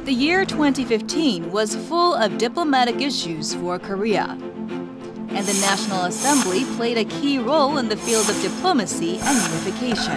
The year 2015 was full of diplomatic issues for Korea, and the National Assembly played a key role in the field of diplomacy and unification.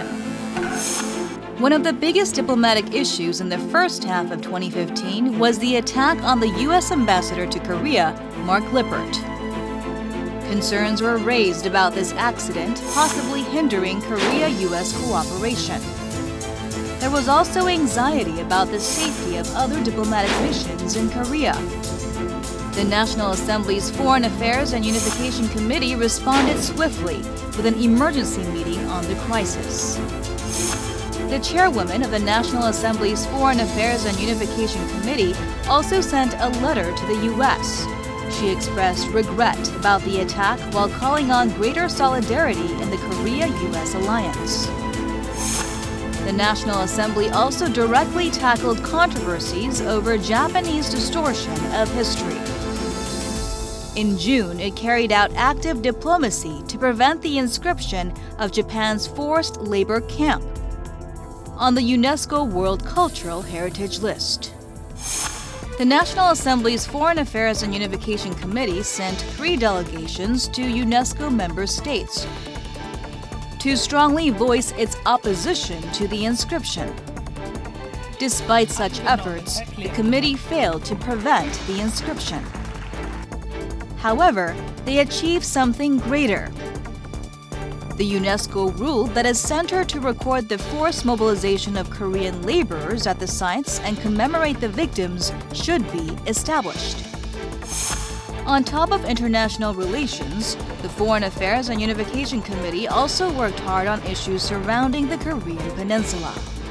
One of the biggest diplomatic issues in the first half of 2015 was the attack on the U.S. ambassador to Korea, Mark Lippert. Concerns were raised about this accident possibly hindering Korea-U.S. cooperation. There was also anxiety about the safety of other diplomatic missions in Korea. The National Assembly's Foreign Affairs and Unification Committee responded swiftly with an emergency meeting on the crisis. The chairwoman of the National Assembly's Foreign Affairs and Unification Committee also sent a letter to the U.S. She expressed regret about the attack while calling on greater solidarity in the Korea-U.S. alliance. The National Assembly also directly tackled controversies over Japanese distortion of history. In June, it carried out active diplomacy to prevent the inscription of Japan's forced labor camp on the UNESCO World Cultural Heritage List. The National Assembly's Foreign Affairs and Unification Committee sent 3 delegations to UNESCO member states to strongly voice its opposition to the inscription. Despite such efforts, the committee failed to prevent the inscription. However, they achieved something greater. The UNESCO ruled that a center to record the forced mobilization of Korean laborers at the sites and commemorate the victims should be established. On top of international relations, the Foreign Affairs and Unification Committee also worked hard on issues surrounding the Korean Peninsula.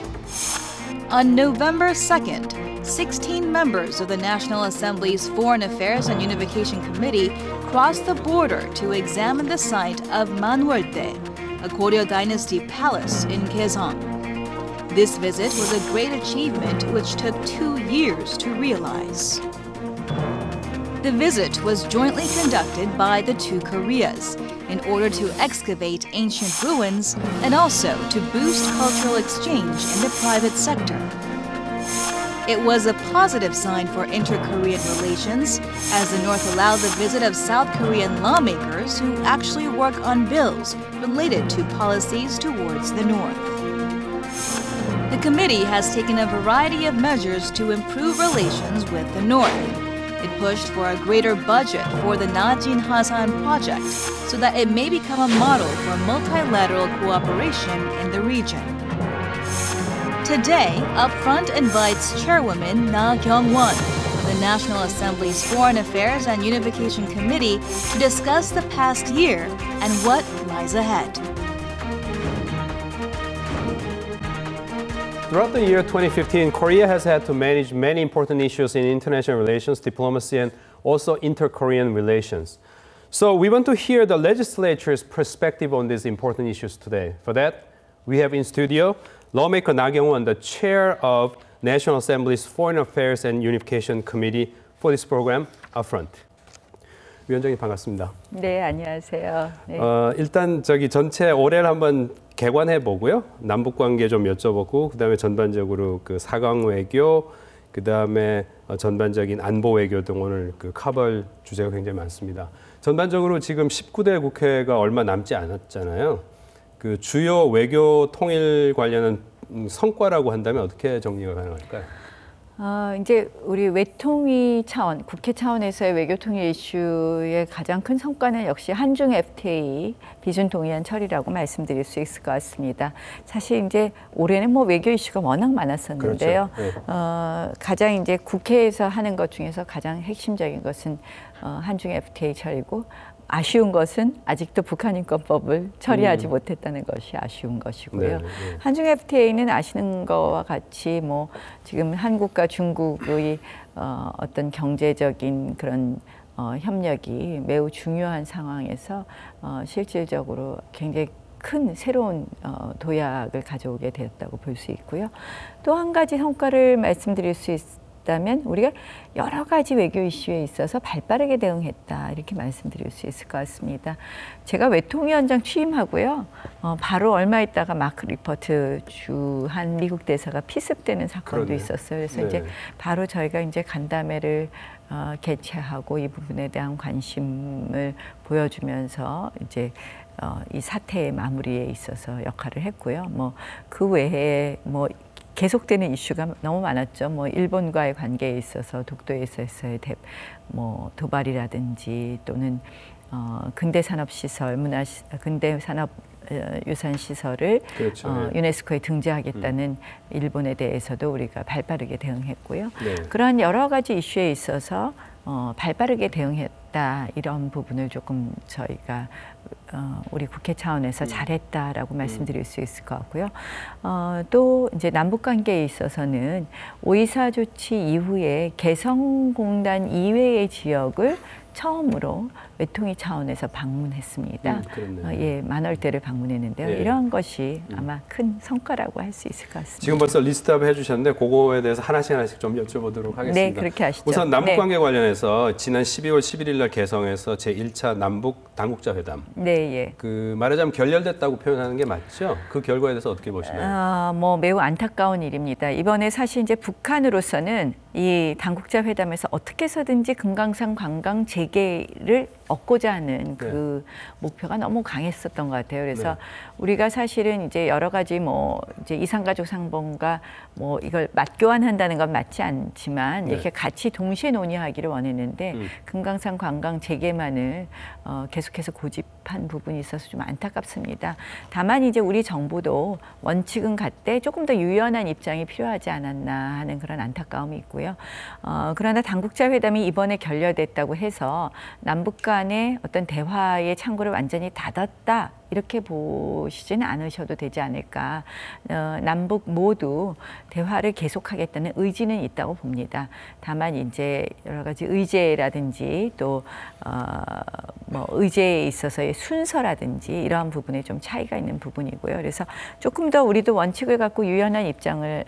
On November 2nd, 16 members of the National Assembly's Foreign Affairs and Unification Committee crossed the border to examine the site of Manwoldae, a Goryeo Dynasty palace in Kaesong. This visit was a great achievement which took 2 years to realize. The visit was jointly conducted by the 2 Koreas in order to excavate ancient ruins and also to boost cultural exchange in the private sector. It was a positive sign for inter-Korean relations, as the North allowed the visit of South Korean lawmakers who actually work on bills related to policies towards the North. The committee has taken a variety of measures to improve relations with the North. It pushed for a greater budget for the Najin Hasan project so that it may become a model for multilateral cooperation in the region. Today, Upfront invites Chairwoman Na Kyung-won of the National Assembly's Foreign Affairs and Unification Committee to discuss the past year and what lies ahead. Throughout the year 2015, Korea has had to manage many important issues in international relations, diplomacy, and also inter-Korean relations. So we want to hear the legislature's perspective on these important issues today. For that, we have in studio lawmaker Na Kyung-won, the chair of National Assembly's Foreign Affairs and Unification Committee for this program, Upfront. 위원장님 반갑습니다. 네, 안녕하세요. 네. 일단 전체 올해를 한번 개관해 보고요. 남북 관계 좀 여쭤보고 그다음에 전반적으로 그 4강 외교, 그다음에 전반적인 안보 외교 등 오늘 커버할 주제가 굉장히 많습니다. 전반적으로 지금 19대 국회가 얼마 남지 않았잖아요. 그 주요 외교 통일 관련한 성과라고 한다면 어떻게 정리가 가능할까요? 이제 우리 외통위 차원, 국회 차원에서의 외교 통일 이슈의 가장 큰 성과는 역시 한중 FTA 비준 동의안 처리라고 말씀드릴 수 있을 것 같습니다. 사실 이제 올해는 뭐 외교 이슈가 워낙 많았었는데요. 그렇죠. 네. 가장 이제 국회에서 하는 것 중에서 가장 핵심적인 것은 한중 FTA 처리고, 아쉬운 것은 아직도 북한 인권법을 처리하지 못했다는 것이 아쉬운 것이고요. 네, 네. 한중 FTA는 아시는 것과 같이 뭐 지금 한국과 중국의 어떤 경제적인 그런 협력이 매우 중요한 상황에서 실질적으로 굉장히 큰 새로운 도약을 가져오게 되었다고 볼 수 있고요. 또 한 가지 성과를 말씀드릴 수 있다면 우리가 여러 가지 외교 이슈에 있어서 발빠르게 대응했다 이렇게 말씀드릴 수 있을 것 같습니다. 제가 외통위원장 취임하고요. 바로 얼마 있다가 마크 리퍼트 주한 미국 대사가 피습되는 사건도 그러네요. 있었어요. 그래서 네. 이제 바로 저희가 이제 간담회를 개최하고 이 부분에 대한 관심을 보여주면서 이제 이 사태의 마무리에 있어서 역할을 했고요. 뭐 그 외에 뭐 계속되는 이슈가 너무 많았죠. 뭐 일본과의 관계에 있어서 독도에서의 뭐 도발이라든지 또는 근대 산업 시설, 근대 산업 유산 시설을 그렇죠. 유네스코에 등재하겠다는 일본에 대해서도 우리가 발빠르게 대응했고요. 네. 그런 여러 가지 이슈에 있어서 발빠르게 대응했다 이런 부분을 조금 저희가 우리 국회 차원에서 잘했다라고 말씀드릴 수 있을 것 같고요. 또 이제 남북 관계에 있어서는 5.24 조치 이후에 개성공단 이외의 지역을 처음으로 외통위 차원에서 방문했습니다. 예, 만월대를 방문했는데요. 예. 이러한 것이 아마 큰 성과라고 할 수 있을 것 같습니다. 지금 벌써 리스트업 해주셨는데 그거에 대해서 하나씩 좀 여쭤보도록 하겠습니다. 네, 그렇게 하시죠. 우선 남북관계 네. 관련해서 지난 12월 11일 날 개성에서 제1차 남북 당국자 회담. 네, 예. 그 말하자면 결렬됐다고 표현하는 게 맞죠? 그 결과에 대해서 어떻게 보시나요? 뭐 매우 안타까운 일입니다. 이번에 사실 이제 북한으로서는 이 당국자 회담에서 어떻게 해서든지 금강산 관광 재개를 얻고자 하는 그 목표가 너무 강했었던 것 같아요. 그래서 우리가 사실은 이제 여러 가지 뭐 이제 이산가족 상봉과 뭐 이걸 맞교환한다는 건 맞지 않지만 이렇게 같이 동시에 논의하기를 원했는데 금강산 관광 재개만을 계속해서 고집한 부분이 있어서 좀 안타깝습니다. 다만 이제 우리 정부도 원칙은 같되 조금 더 유연한 입장이 필요하지 않았나 하는 그런 안타까움이 있고요. 그러나 당국자 회담이 이번에 결렬됐다고 해서 남북 간의 어떤 대화의 창구를 완전히 닫았다 이렇게 보시지는 않으셔도 되지 않을까. 남북 모두 대화를 계속하겠다는 의지는 있다고 봅니다. 다만 이제 여러 가지 의제라든지 또 뭐 의제에 있어서의 순서라든지 이러한 부분에 좀 차이가 있는 부분이고요. 그래서 조금 더 우리도 원칙을 갖고 유연한 입장을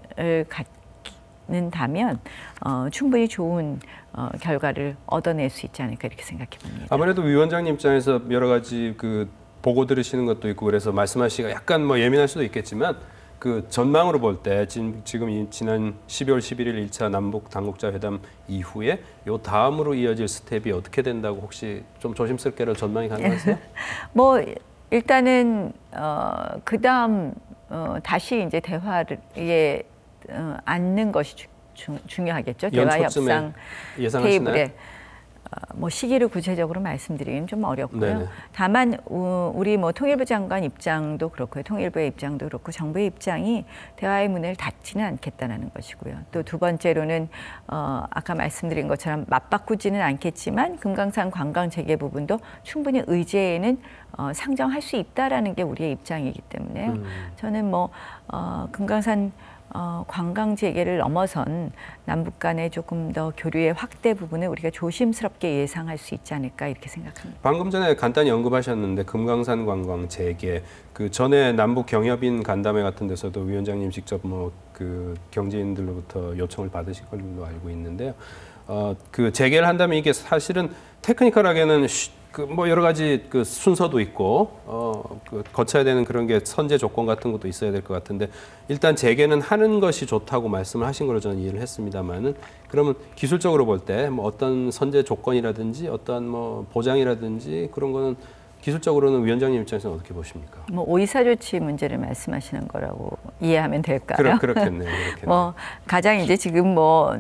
갖는다면 충분히 좋은 결과를 얻어낼 수 있지 않을까 이렇게 생각해 봅니다. 아무래도 위원장님 입장에서 여러 가지 그 보고 들으시는 것도 있고 그래서 말씀하시기가 약간 뭐 예민할 수도 있겠지만 그 전망으로 볼 때 지금 지난 12월 11일 1차 남북 당국자 회담 이후에 요 다음으로 이어질 스텝이 어떻게 된다고 혹시 좀 조심스럽게라도 전망이 가능하세요? 뭐 일단은 그 다음 다시 이제 대화에 앉는 것이 중요하겠죠. 대화 협상 테이블에 뭐 시기를 구체적으로 말씀드리기는 좀 어렵고요. 네네. 다만 우리 뭐 통일부 장관 입장도 그렇고요. 통일부의 입장도 그렇고 정부의 입장이 대화의 문을 닫지는 않겠다는 것이고요. 또 두 번째로는 아까 말씀드린 것처럼 맞바꾸지는 않겠지만 금강산 관광 재개 부분도 충분히 의제에는 상정할 수 있다라는 게 우리의 입장이기 때문에요. 저는 뭐 금강산 관광 재개를 넘어선 남북 간의 조금 더 교류의 확대 부분을 우리가 조심스럽게 예상할 수 있지 않을까 이렇게 생각합니다. 방금 전에 간단히 언급하셨는데 금강산 관광 재개 그 전에 남북 경협인 간담회 같은 데서도 위원장님 직접 뭐 그 경제인들로부터 요청을 받으신 걸로 알고 있는데요. 그 재개를 한다면 이게 사실은 테크니컬하게는 그 뭐 여러 가지 그 순서도 있고 그 거쳐야 되는 그런 게 선제 조건 같은 것도 있어야 될 것 같은데 일단 재개는 하는 것이 좋다고 말씀을 하신 걸로 저는 이해를 했습니다만은 그러면 기술적으로 볼 때 뭐 어떤 선제 조건이라든지 어떤 뭐 보장이라든지 그런 거는 기술적으로는 위원장님 입장에서는 어떻게 보십니까? 뭐 5.24 조치 문제를 말씀하시는 거라고 이해하면 될까요? 그렇겠네요. 뭐 가장 이제 지금 뭐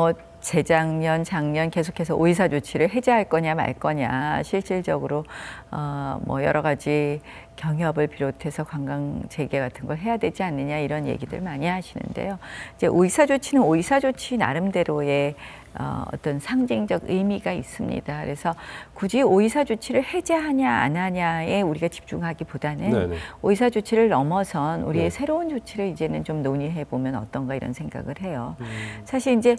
재작년, 작년 계속해서 5.24 조치를 해제할 거냐 말 거냐 실질적으로 뭐 여러 가지 경협을 비롯해서 관광 재개 같은 걸 해야 되지 않느냐 이런 얘기들 많이 하시는데요. 이제 5.24 조치는 5.24 조치 나름대로의 어떤 상징적 의미가 있습니다. 그래서 굳이 5.24 조치를 해제하냐 안 하냐에 우리가 집중하기보다는 네네. 5.24 조치를 넘어선 우리의 새로운 조치를 이제는 좀 논의해 보면 어떤가 이런 생각을 해요. 사실 이제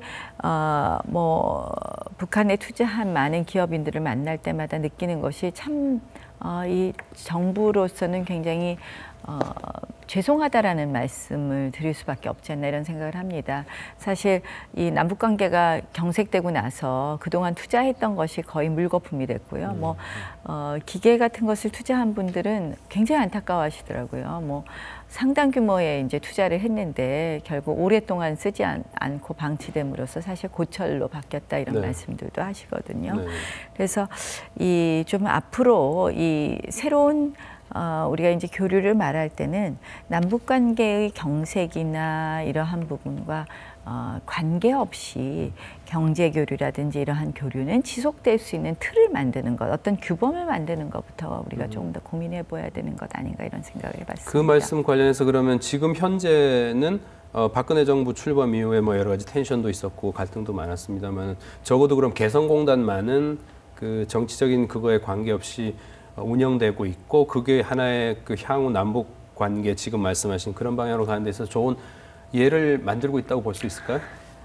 뭐 북한에 투자한 많은 기업인들을 만날 때마다 느끼는 것이 참 이 정부로서는 굉장히 죄송하다라는 말씀을 드릴 수밖에 없지 않나 이런 생각을 합니다. 사실 이 남북 관계가 경색되고 나서 그동안 투자했던 것이 거의 물거품이 됐고요. 뭐 기계 같은 것을 투자한 분들은 굉장히 안타까워하시더라고요. 뭐 상당 규모의 이제 투자를 했는데 결국 오랫동안 쓰지 않고 방치됨으로써 사실 고철로 바뀌었다 이런 말씀들도 하시거든요. 그래서 이 좀 앞으로 이 새로운 우리가 이제 교류를 말할 때는 남북 관계의 경색이나 이러한 부분과 관계없이 경제 교류라든지 이러한 교류는 지속될 수 있는 틀을 만드는 것, 어떤 규범을 만드는 것부터 우리가 조금 더 고민해 보아야 되는 것 아닌가 이런 생각을 해봤습니다. 그 말씀 관련해서 그러면 지금 현재는 박근혜 정부 출범 이후에 뭐 여러 가지 텐션도 있었고 갈등도 많았습니다만 적어도 그럼 개성공단만은 그 정치적인 그거에 관계없이 운영되고 있고 그게 하나의 그 향후 남북 관계 지금 말씀하신 그런 방향으로 가는 데서 좋은 예를 만들고 있다고 볼 수 있을까요?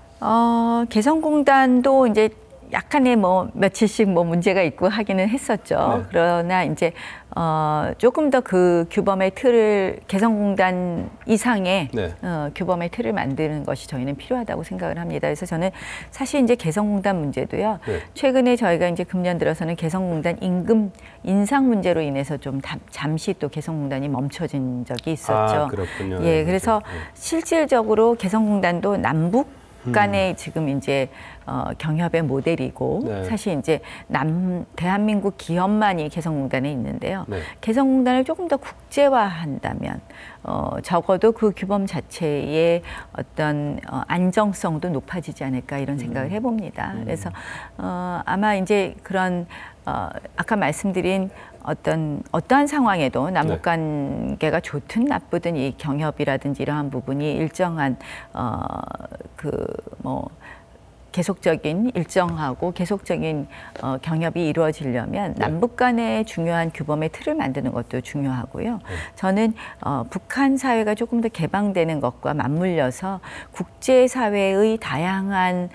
개성공단도 이제 약간의 뭐 며칠씩 뭐 문제가 있고 하기는 했었죠. 그러나 이제 조금 더 그 규범의 틀을 개성공단 이상의 규범의 틀을 만드는 것이 저희는 필요하다고 생각을 합니다. 그래서 저는 사실 이제 개성공단 문제도요. 최근에 저희가 이제 금년 들어서는 개성공단 임금 인상 문제로 인해서 좀 잠시 또 개성공단이 멈춰진 적이 있었죠. 그렇군요. 예, 그래서 실질적으로 개성공단도 남북 간의 지금 이제 경협의 모델이고 사실 이제 대한민국 기업만이 개성공단에 있는데요. 개성공단을 조금 더 국제화한다면 적어도 그 규범 자체의 어떤 안정성도 높아지지 않을까 이런 생각을 해봅니다. 그래서 아마 이제 그런 아까 말씀드린 어떠한 상황에도 남북 관계가 좋든 나쁘든 이 경협이라든지 이러한 부분이 일정한 계속적인 일정하고 계속적인 경협이 이루어지려면 남북 간의 중요한 규범의 틀을 만드는 것도 중요하고요. 저는 북한 사회가 조금 더 개방되는 것과 맞물려서 국제사회의 다양한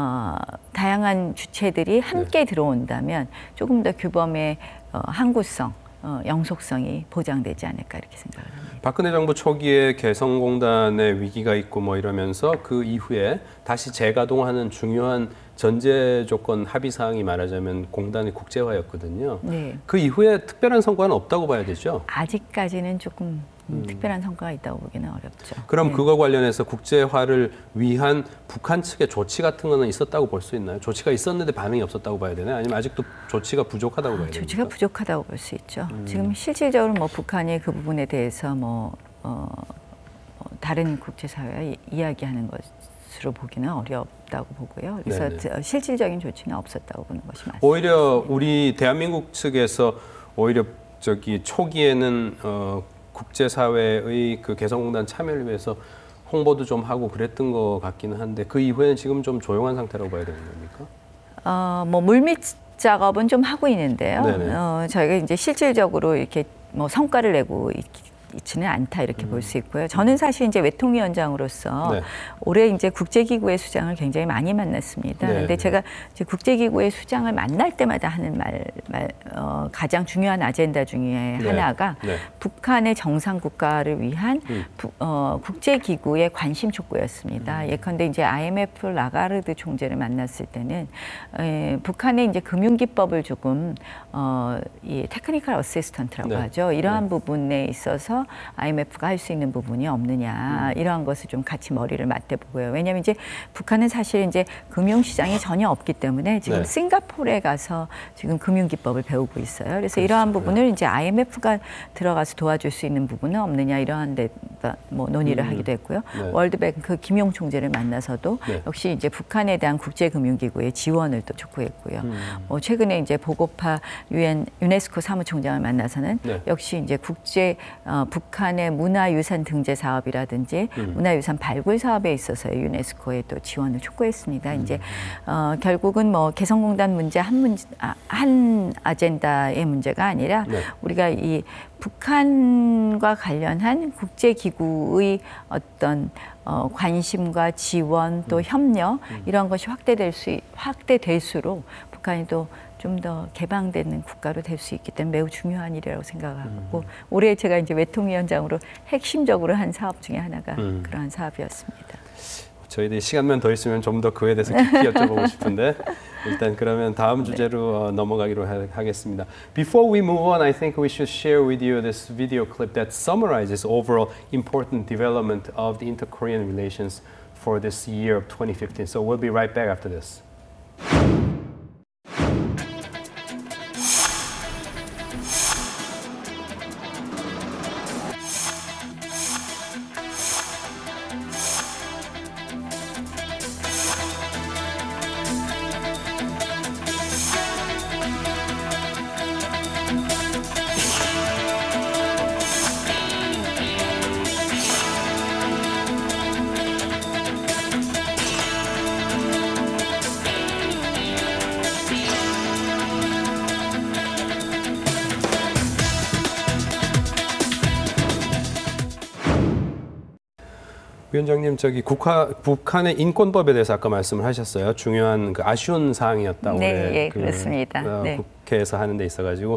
주체들이 함께 들어온다면 조금 더 규범의 항구성, 영속성이 보장되지 않을까 이렇게 생각을 합니다. 박근혜 정부 초기에 개성공단의 위기가 있고 뭐 이러면서 그 이후에 다시 재가동하는 중요한 전제 조건 합의 사항이 말하자면 공단의 국제화였거든요. 그 이후에 특별한 성과는 없다고 봐야 되죠? 아직까지는 조금 특별한 성과가 있다고 보기는 어렵죠. 그럼 그거 관련해서 국제화를 위한 북한 측의 조치 같은 거는 있었다고 볼 수 있나요? 조치가 있었는데 반응이 없었다고 봐야 되나요? 아니면 아직도 조치가 부족하다고 봐야 되나요? 조치가 부족하다고 볼 수 있죠. 지금 실질적으로 뭐 북한이 그 부분에 대해서 다른 국제사회와 이야기하는 것으로 보기는 어렵다고 보고요. 그래서 실질적인 조치는 없었다고 보는 것이 맞습니다. 오히려 우리 대한민국 측에서 오히려 초기에는 국제사회의 그 개성공단 참여를 위해서 홍보도 좀 하고 그랬던 것 같기는 한데 그 이후에는 지금 좀 조용한 상태라고 봐야 되는 겁니까? 물밑 작업은 좀 하고 있는데요. 저희가 이제 실질적으로 이렇게 성과를 내고 있지는 않다 이렇게 볼 수 있고요. 저는 사실 이제 외통위원장으로서 올해 이제 국제기구의 수장을 굉장히 많이 만났습니다. 그런데 제가 이제 국제기구의 수장을 만날 때마다 하는 가장 중요한 아젠다 중에 하나가 북한의 정상 국가를 위한 국제기구의 관심 촉구였습니다. 예컨대 이제 IMF 라가르드 총재를 만났을 때는 북한의 이제 금융기법을 조금 이 테크니컬 어시스턴트라고 하죠. 이러한 부분에 있어서 IMF가 할 수 있는 부분이 없느냐 이러한 것을 좀 같이 머리를 맞대보고요. 왜냐하면 이제 북한은 사실 이제 금융시장이 전혀 없기 때문에 지금 싱가포르에 가서 지금 금융기법을 배우고 있어요. 그래서 이러한 부분을 이제 IMF가 들어가서 도와줄 수 있는 부분은 없느냐 이러한 데 논의를 하기도 했고요. 월드뱅크 김용 총재를 만나서도 역시 이제 북한에 대한 국제금융기구의 지원을 또 촉구했고요. 최근에 이제 보고파 유네스코 사무총장을 만나서는 역시 이제 북한의 문화유산 등재 사업이라든지 문화유산 발굴 사업에 있어서의 유네스코의 또 지원을 촉구했습니다. 이제 결국은 개성공단 문제 한 아젠다의 문제가 아니라 우리가 이 북한과 관련한 국제기구의 어떤 관심과 지원 또 협력 이런 것이 확대될수록 북한이 또 좀 더 개방되는 국가로 될 수 있기 때문에 매우 중요한 일이라고 생각하고 올해 제가 이제 외통위원장으로 핵심적으로 한 사업 중에 하나가 그러한 사업이었습니다. 저희들이 시간만 더 있으면 좀 더 그에 대해서 깊이 여쭤보고 싶은데 일단 그러면 다음 주제로 넘어가기로 하겠습니다. Before we move on, I think we should share with you this video clip that summarizes overall important development of the inter-Korean relations for this year of 2015. So we'll be right back after this. 위원장님, 저기 북한의 인권법에 대해서 아까 말씀을 하셨어요. 중요한 그 아쉬운 사항이었다. 네, 올해 예, 그렇습니다. 네. 국회에서 하는 데 있어가지고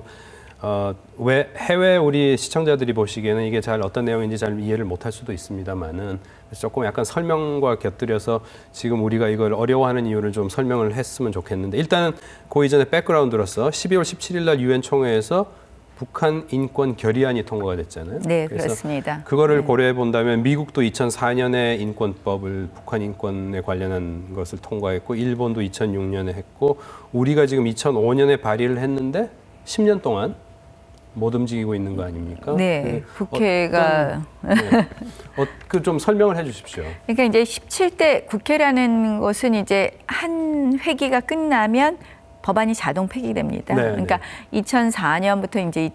왜 해외 우리 시청자들이 보시기에는 이게 잘 어떤 내용인지 잘 이해를 못할 수도 있습니다만은 조금 약간 설명과 곁들여서 지금 우리가 이걸 어려워하는 이유를 좀 설명을 했으면 좋겠는데 일단은 그 이전에 백그라운드로서 12월 17일 날 유엔 총회에서 북한 인권 결의안이 통과가 됐잖아요. 네, 그래서 그렇습니다. 그거를 네. 고려해 본다면 미국도 2004년에 인권법을 북한 인권에 관련한 것을 통과했고 일본도 2006년에 했고 우리가 지금 2005년에 발의를 했는데 10년 동안 못 움직이고 있는 거 아닙니까? 네, 국회가 그 좀 설명을 해주십시오. 그러니까 이제 17대 국회라는 것은 이제 한 회기가 끝나면 법안이 자동 폐기됩니다. 네, 그러니까 네. 2004년부터 이제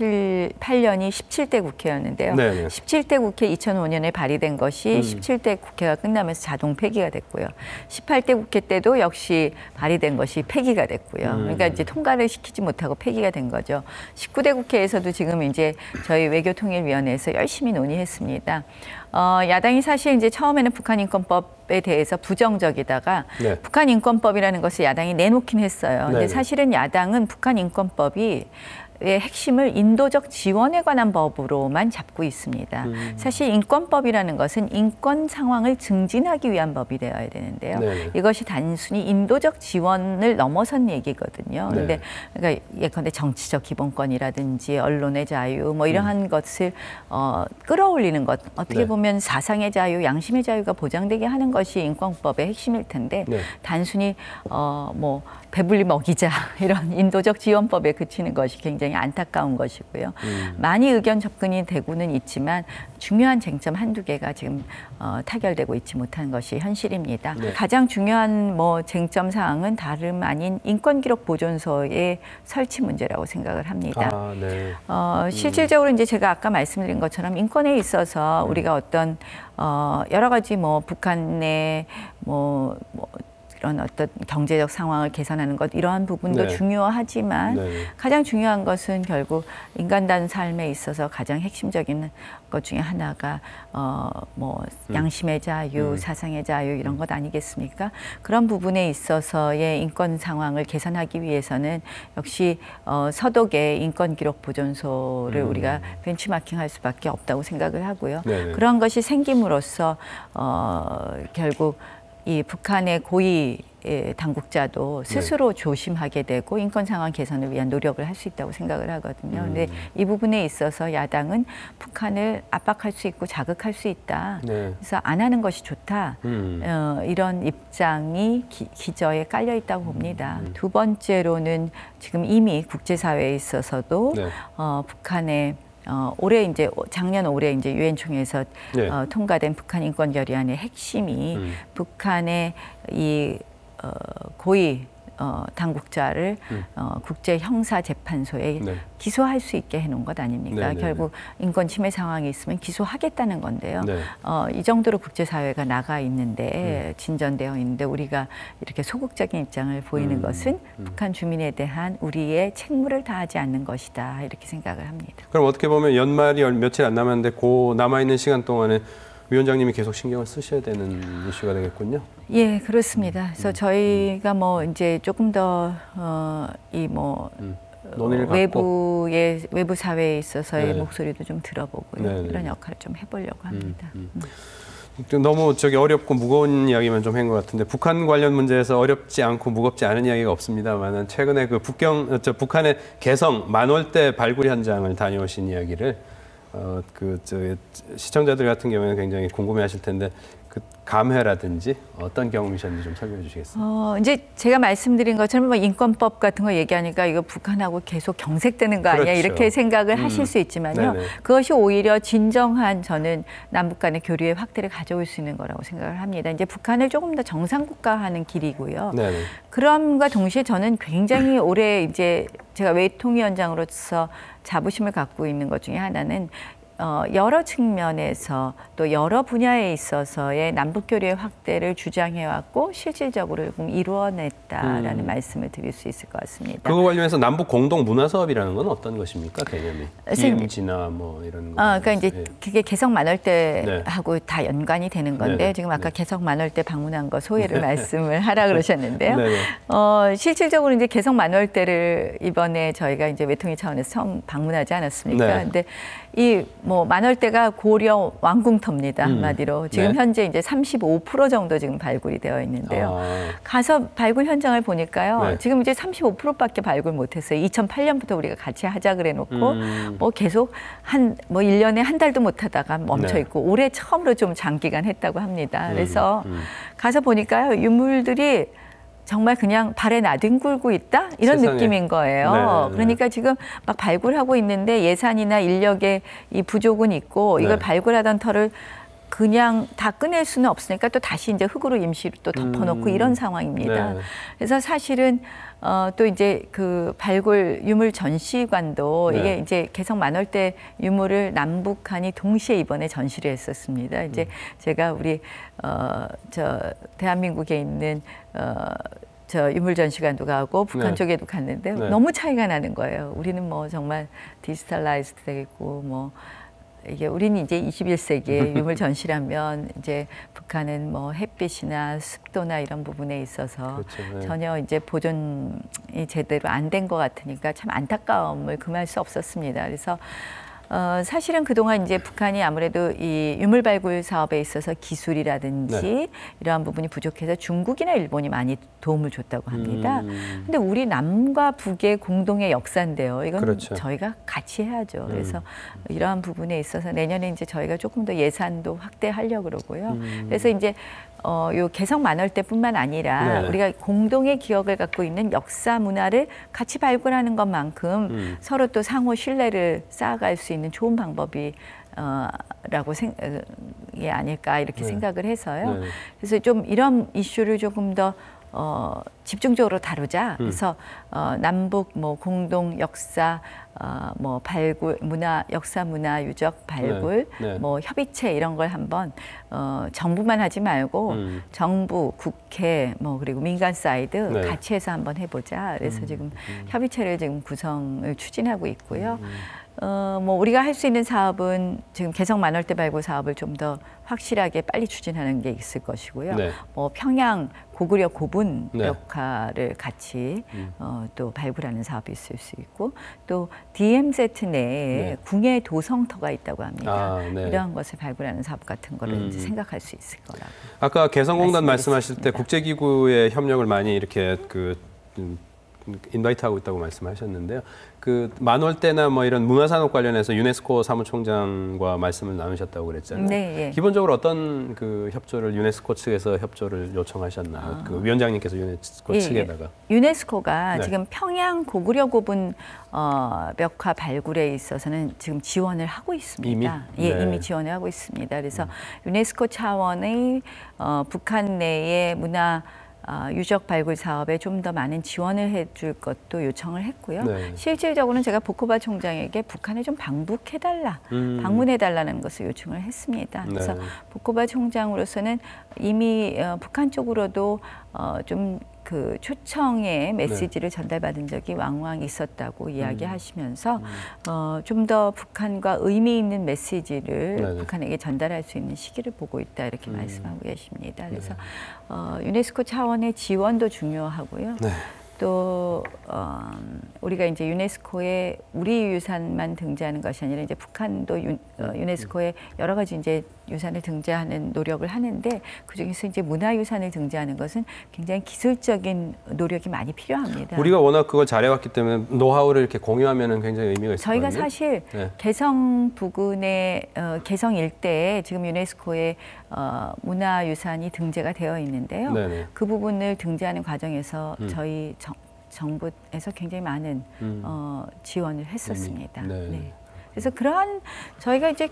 2008년이 17대 국회였는데요. 네, 네. 17대 국회 2005년에 발의된 것이 17대 국회가 끝나면서 자동 폐기가 됐고요. 18대 국회 때도 역시 발의된 것이 폐기가 됐고요. 그러니까 이제 통과를 시키지 못하고 폐기가 된 거죠. 19대 국회에서도 지금 이제 저희 외교통일위원회에서 열심히 논의했습니다. 야당이 사실 이제 처음에는 북한인권법에 대해서 부정적이다가 네. 북한인권법이라는 것을 야당이 내놓긴 했어요. 근데 네네. 사실은 야당은 북한인권법이 의 핵심을 인도적 지원에 관한 법으로만 잡고 있습니다. 사실 인권법이라는 것은 인권 상황을 증진하기 위한 법이 되어야 되는데요. 네. 이것이 단순히 인도적 지원을 넘어선 얘기거든요. 네. 근데 그러니까 예컨대 정치적 기본권이라든지 언론의 자유 뭐 이러한 것을 끌어올리는 것, 어떻게 네. 보면 사상의 자유, 양심의 자유가 보장되게 하는 것이 인권법의 핵심일 텐데 네. 단순히 뭐 배불리 먹이자 이런 인도적 지원법에 그치는 것이 굉장히 안타까운 것이고요. 많이 의견 접근이 되고는 있지만 중요한 쟁점 한두 개가 지금 타결되고 있지 못한 것이 현실입니다. 네. 가장 중요한 뭐 쟁점 사항은 다름 아닌 인권기록 보존소의 설치 문제라고 생각을 합니다. 아, 네. 실질적으로 이제 제가 아까 말씀드린 것처럼 인권에 있어서 우리가 어떤 여러 가지 뭐 북한의 뭐 이런 어떤 경제적 상황을 개선하는 것 이러한 부분도 네. 중요하지만 네. 가장 중요한 것은 결국 인간다운 삶에 있어서 가장 핵심적인 것 중에 하나가 뭐 양심의 자유, 사상의 자유 이런 것 아니겠습니까? 그런 부분에 있어서의 인권 상황을 개선하기 위해서는 역시 서독의 인권기록 보존소를 우리가 벤치마킹할 수밖에 없다고 생각을 하고요. 네네. 그런 것이 생김으로써 결국 이 북한의 고위 당국자도 스스로 조심하게 되고 인권 상황 개선을 위한 노력을 할 수 있다고 생각을 하거든요. 근데 이 부분에 있어서 야당은 북한을 압박할 수 있고 자극할 수 있다. 네. 그래서 안 하는 것이 좋다. 이런 입장이 기저에 깔려 있다고 봅니다. 두 번째로는 지금 이미 국제사회에 있어서도 네. 북한의 올해 이제 작년 올해 이제 유엔 총회에서 네. 통과된 북한 인권 결의안의 핵심이 북한의 이 고위 당국자를 국제 형사 재판소에 네. 기소할 수 있게 해놓은 것 아닙니까? 네, 네, 결국 인권 침해 상황이 있으면 기소하겠다는 건데요. 네. 이 정도로 국제사회가 나가 있는데 진전되어 있는데 우리가 이렇게 소극적인 입장을 보이는 것은 북한 주민에 대한 우리의 책무를 다하지 않는 것이다 이렇게 생각을 합니다. 그럼 어떻게 보면 연말이 며칠 안 남았는데 그 남아있는 시간 동안에 위원장님이 계속 신경을 쓰셔야 되는 이슈가 되겠군요. 예, 그렇습니다. 그래서 저희가 뭐 이제 조금 더 논의를 외부 사회에 있어서의 네네. 목소리도 좀 들어보고요. 네네. 이런 역할을 좀 해보려고 합니다. 너무 어렵고 무거운 이야기만 좀 한 것 같은데 북한 관련 문제에서 어렵지 않고 무겁지 않은 이야기가 없습니다만은 최근에 그 북한의 개성 만월대 발굴 현장을 다녀오신 이야기를 시청자들 같은 경우에는 굉장히 궁금해하실 텐데 그 감회라든지 어떤 경험이셨는지 좀 설명해 주시겠어요? 이제 제가 말씀드린 것처럼 뭐 인권법 같은 거 얘기하니까 이거 북한하고 계속 경색되는 거 아니야 그렇죠. 이렇게 생각을 하실 수 있지만요. 네네. 그것이 오히려 진정한 저는 남북 간의 교류의 확대를 가져올 수 있는 거라고 생각을 합니다. 이제 북한을 조금 더 정상국가화하는 길이고요. 네네. 그럼과 동시에 저는 굉장히 오래 이제 제가 외통위원장으로서 자부심을 갖고 있는 것 중에 하나는 여러 측면에서 또 여러 분야에 있어서의 남북교류의 확대를 주장해왔고 실질적으로 이루어냈다라는 말씀을 드릴 수 있을 것 같습니다. 그거 관련해서 남북 공동 문화 사업이라는 건 어떤 것입니까, 개념이? DMZ나 뭐 이런 거. 그러니까 이제 예. 그게 개성 만월대하고 네. 다 연관이 되는 건데 네네. 지금 아까 개성 만월대 방문한 거 소회를 말씀을 하라 그러셨는데요. 네네. 실질적으로 이제 개성 만월대를 이번에 저희가 이제 외통위 차원에서 처음 방문하지 않았습니까? 네. 근데 이 뭐 만월대가 고려 왕궁터입니다. 한마디로 지금 네. 현재 이제 35% 정도 지금 발굴이 되어 있는데요. 가서 발굴 현장을 보니까요. 네. 지금 이제 35%밖에 발굴 못했어요. 2008년부터 우리가 같이 하자 그래놓고 뭐 계속 뭐 1년에 한 달도 못 하다가 멈춰 네. 있고 올해 처음으로 좀 장기간 했다고 합니다. 그래서 가서 보니까요. 유물들이 정말 그냥 발에 나뒹굴고 있다? 이런 세상에. 느낌인 거예요. 네. 그러니까 지금 막 발굴하고 있는데 예산이나 인력의 이 부족은 있고 이걸 네. 발굴하던 터를 그냥 다 꺼낼 수는 없으니까 또 다시 이제 흙으로 임시로 또 덮어놓고 이런 상황입니다. 네. 그래서 사실은 또 이제 그 발굴 유물 전시관도 네. 이게 이제 개성 만월대 유물을 남북한이 동시에 이번에 전시를 했었습니다. 이제 제가 우리 저 대한민국에 있는 저 유물 전시관도 가고 북한 네. 쪽에도 갔는데 네. 너무 차이가 나는 거예요. 우리는 뭐 정말 디지털라이즈드 되고 뭐 이게 우리는 이제 21세기의 유물 전시라면 이제 북한은 뭐 햇빛이나 습도나 이런 부분에 있어서 그렇죠. 네. 전혀 이제 보존이 제대로 안 된 것 같으니까 참 안타까움을 금할 수 없었습니다. 그래서 사실은 그동안 이제 북한이 아무래도 이 유물 발굴 사업에 있어서 기술이라든지 네. 이러한 부분이 부족해서 중국이나 일본이 많이 도움을 줬다고 합니다. 근데 우리 남과 북의 공동의 역사인데요. 이건 그렇죠. 저희가 같이 해야죠. 그래서 이러한 부분에 있어서 내년에 이제 저희가 조금 더 예산도 확대하려고 그러고요. 그래서 이제 요 개성 만월대뿐만 아니라 네. 우리가 우리가 공동의 기억을 갖고 있는 역사 문화를 같이 발굴하는 것만큼 서로 또 상호 신뢰를 쌓아갈 수 있는 좋은 방법이 라고 이 아닐까 이렇게 네. 생각을 해서요. 네. 그래서 좀 이런 이슈를 조금 더 집중적으로 다루자. 그래서 남북 뭐 공동 역사 뭐 발굴 문화 역사 문화 유적 발굴 네. 네. 뭐 협의체 이런 걸 한번 정부만 하지 말고 정부 국회 뭐 그리고 민간 사이드 네. 같이 해서 한번 해보자. 그래서 지금 협의체를 지금 구성을 추진하고 있고요. 뭐 우리가 할 수 있는 사업은 지금 개성 만월대 발굴 사업을 좀 더 확실하게 빨리 추진하는 게 있을 것이고요. 네. 뭐 평양 고구려 고분 네. 벽화를 같이 또 발굴하는 사업이 있을 수 있고 또 DMZ 내에 네. 궁예 도성터가 있다고 합니다. 네. 이러한 것을 발굴하는 사업 같은 거를 이제 생각할 수 있을 거라고. 아까 개성공단 말씀하실 때 말씀드렸습니다. 국제기구의 협력을 많이 이렇게 인바이트하고 있다고 말씀하셨는데요. 그 만월대나 뭐 이런 문화산업 관련해서 유네스코 사무총장과 말씀을 나누셨다고 그랬잖아요. 네, 예. 기본적으로 어떤 그 협조를 유네스코 측에서 협조를 요청하셨나요? 그 위원장님께서 유네스코 예, 측에다가. 유네스코가 네. 지금 평양 고구려 고분 벽화 발굴에 있어서는 지금 지원을 하고 있습니다. 이미? 예, 네. 이미 지원을 하고 있습니다. 그래서 유네스코 차원의 북한 내의 문화 유적 발굴 사업에 좀 더 많은 지원을 해줄 것도 요청을 했고요. 네. 실질적으로는 제가 보코바 총장에게 북한에 좀 방북해달라, 방문해달라는 것을 요청을 했습니다. 그래서 네. 보코바 총장으로서는 이미 북한 쪽으로도 좀 그 초청의 메시지를 전달받은 적이 왕왕 있었다고 이야기하시면서 좀 더 북한과 의미 있는 메시지를 북한에게 전달할 수 있는 시기를 보고 있다 이렇게 말씀하고 계십니다. 그래서 유네스코 차원의 지원도 중요하고요. 또 우리가 이제 유네스코에 우리 유산만 등재하는 것이 아니라 이제 북한도 유네스코에 여러 가지 이제 유산을 등재하는 노력을 하는데 그 중에서 이제 문화유산을 등재하는 것은 굉장히 기술적인 노력이 많이 필요합니다. 우리가 워낙 그걸 잘해왔기 때문에 노하우를 이렇게 공유하면은 굉장히 의미가 있을 거예요. 저희가 사실 개성 부근의 개성 일대에 지금 유네스코의 문화유산이 등재가 되어 있는데요. 그 부분을 등재하는 과정에서 저희 정부에서 굉장히 많은 지원을 했었습니다. 그래서 그러한 저희가 이제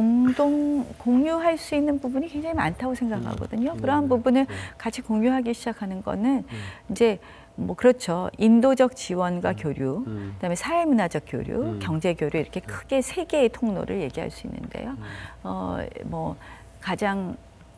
공유할 수 있는 부분이 굉장히 많다고 생각하거든요. 그러한 부분을 같이 공유하기 시작하는 거는 이제 뭐 그렇죠. 인도적 지원과 교류, 그다음에 사회문화적 교류, 경제 교류 이렇게 크게 세 개의 통로를 얘기할 수 있는데요. 뭐 가장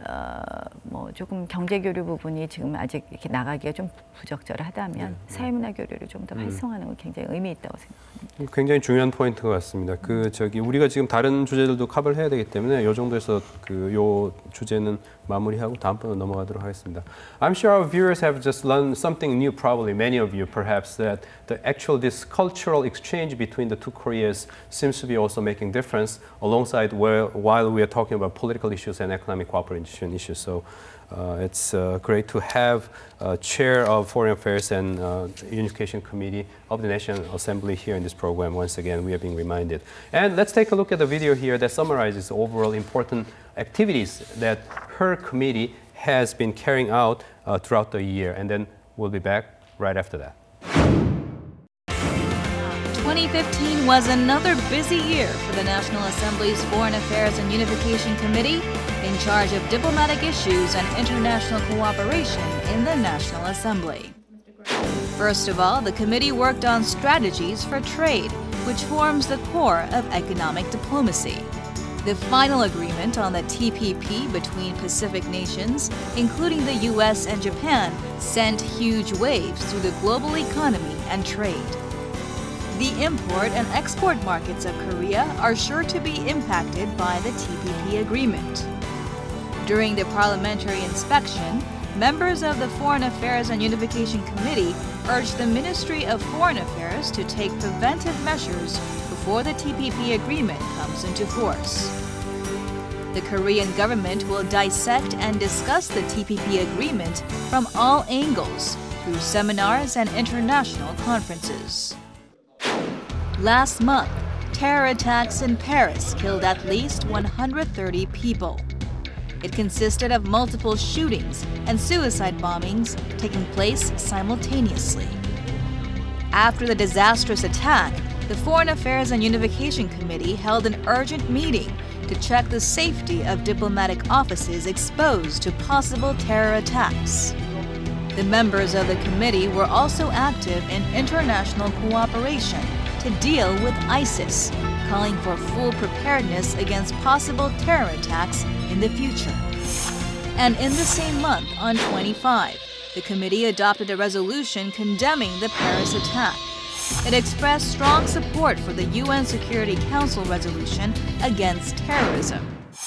뭐 조금 경제 교류 부분이 지금 아직 이렇게 나가기가 좀 부적절하다면 사회문화 교류를 좀 더 활성화하는 건 굉장히 의미 있다고 생각합니다. 굉장히 중요한 포인트 같습니다. 우리가 지금 다른 주제들도 커버를 해야 되기 때문에 이 정도에서 요 주제는 마무리하고 다음번으로 넘어가도록 하겠습니다. I'm sure our viewers have just learned something new, probably many of you perhaps, that this cultural exchange between the two Koreas seems to be also making difference alongside while we are talking about political issues and economic cooperation issues. So it's great to have Chair of Foreign Affairs and Unification Committee of the National Assembly here in this program. Once again, we are being reminded. And let's take a look at the video here that summarizes overall important activities that her committee has been carrying out throughout the year. And then we'll be back right after that. 2015 was another busy year for the National Assembly's Foreign Affairs and Unification Committee, in charge of diplomatic issues and international cooperation in the National Assembly. First of all, the committee worked on strategies for trade, which forms the core of economic diplomacy. The final agreement on the TPP between Pacific nations, including the US and Japan, sent huge waves through the global economy and trade. The import and export markets of Korea are sure to be impacted by the TPP agreement. During the parliamentary inspection, members of the Foreign Affairs and Unification Committee urged the Ministry of Foreign Affairs to take preventive measures before the TPP agreement comes into force. The Korean government will dissect and discuss the TPP agreement from all angles through seminars and international conferences. Last month, terror attacks in Paris killed at least 130 people. It consisted of multiple shootings and suicide bombings taking place simultaneously. After the disastrous attack, the Foreign Affairs and Unification Committee held an urgent meeting to check the safety of diplomatic offices exposed to possible terror attacks. The members of the committee were also active in international cooperation to deal with ISIS, calling for full preparedness against possible terror attacks in the future. And in the same month, on 25, the committee adopted a resolution condemning the Paris attack. It expressed strong support for the UN Security Council resolution against terrorism.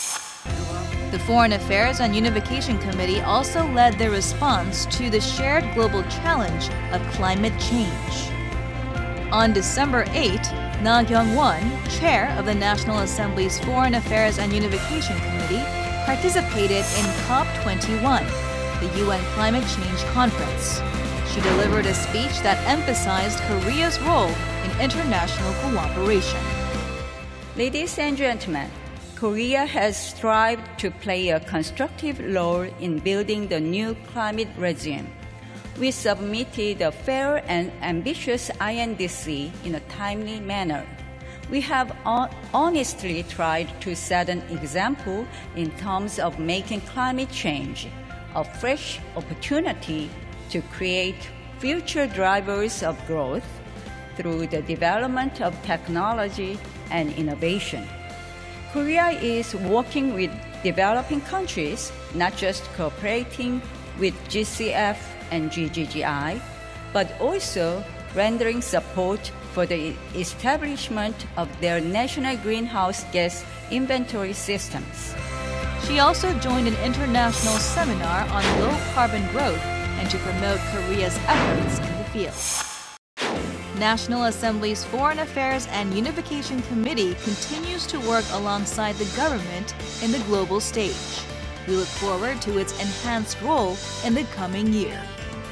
The Foreign Affairs and Unification Committee also led the response to the shared global challenge of climate change. On December 8, Na Kyung-won, chair of the National Assembly's Foreign Affairs and Unification Committee, participated in COP21, the UN Climate Change Conference. She delivered a speech that emphasized Korea's role in international cooperation. Ladies and gentlemen, Korea has strived to play a constructive role in building the new climate regime. We submitted a fair and ambitious INDC in a timely manner. We have honestly tried to set an example in terms of making climate change a fresh opportunity to create future drivers of growth through the development of technology and innovation. Korea is working with developing countries, not just cooperating with GCF and GGGI, but also rendering support for the establishment of their national greenhouse gas inventory systems. She also joined an international seminar on low carbon growth and to promote Korea's efforts in the field. National Assembly's Foreign Affairs and Unification Committee continues to work alongside the government in the global stage. We look forward to its enhanced role in the coming year.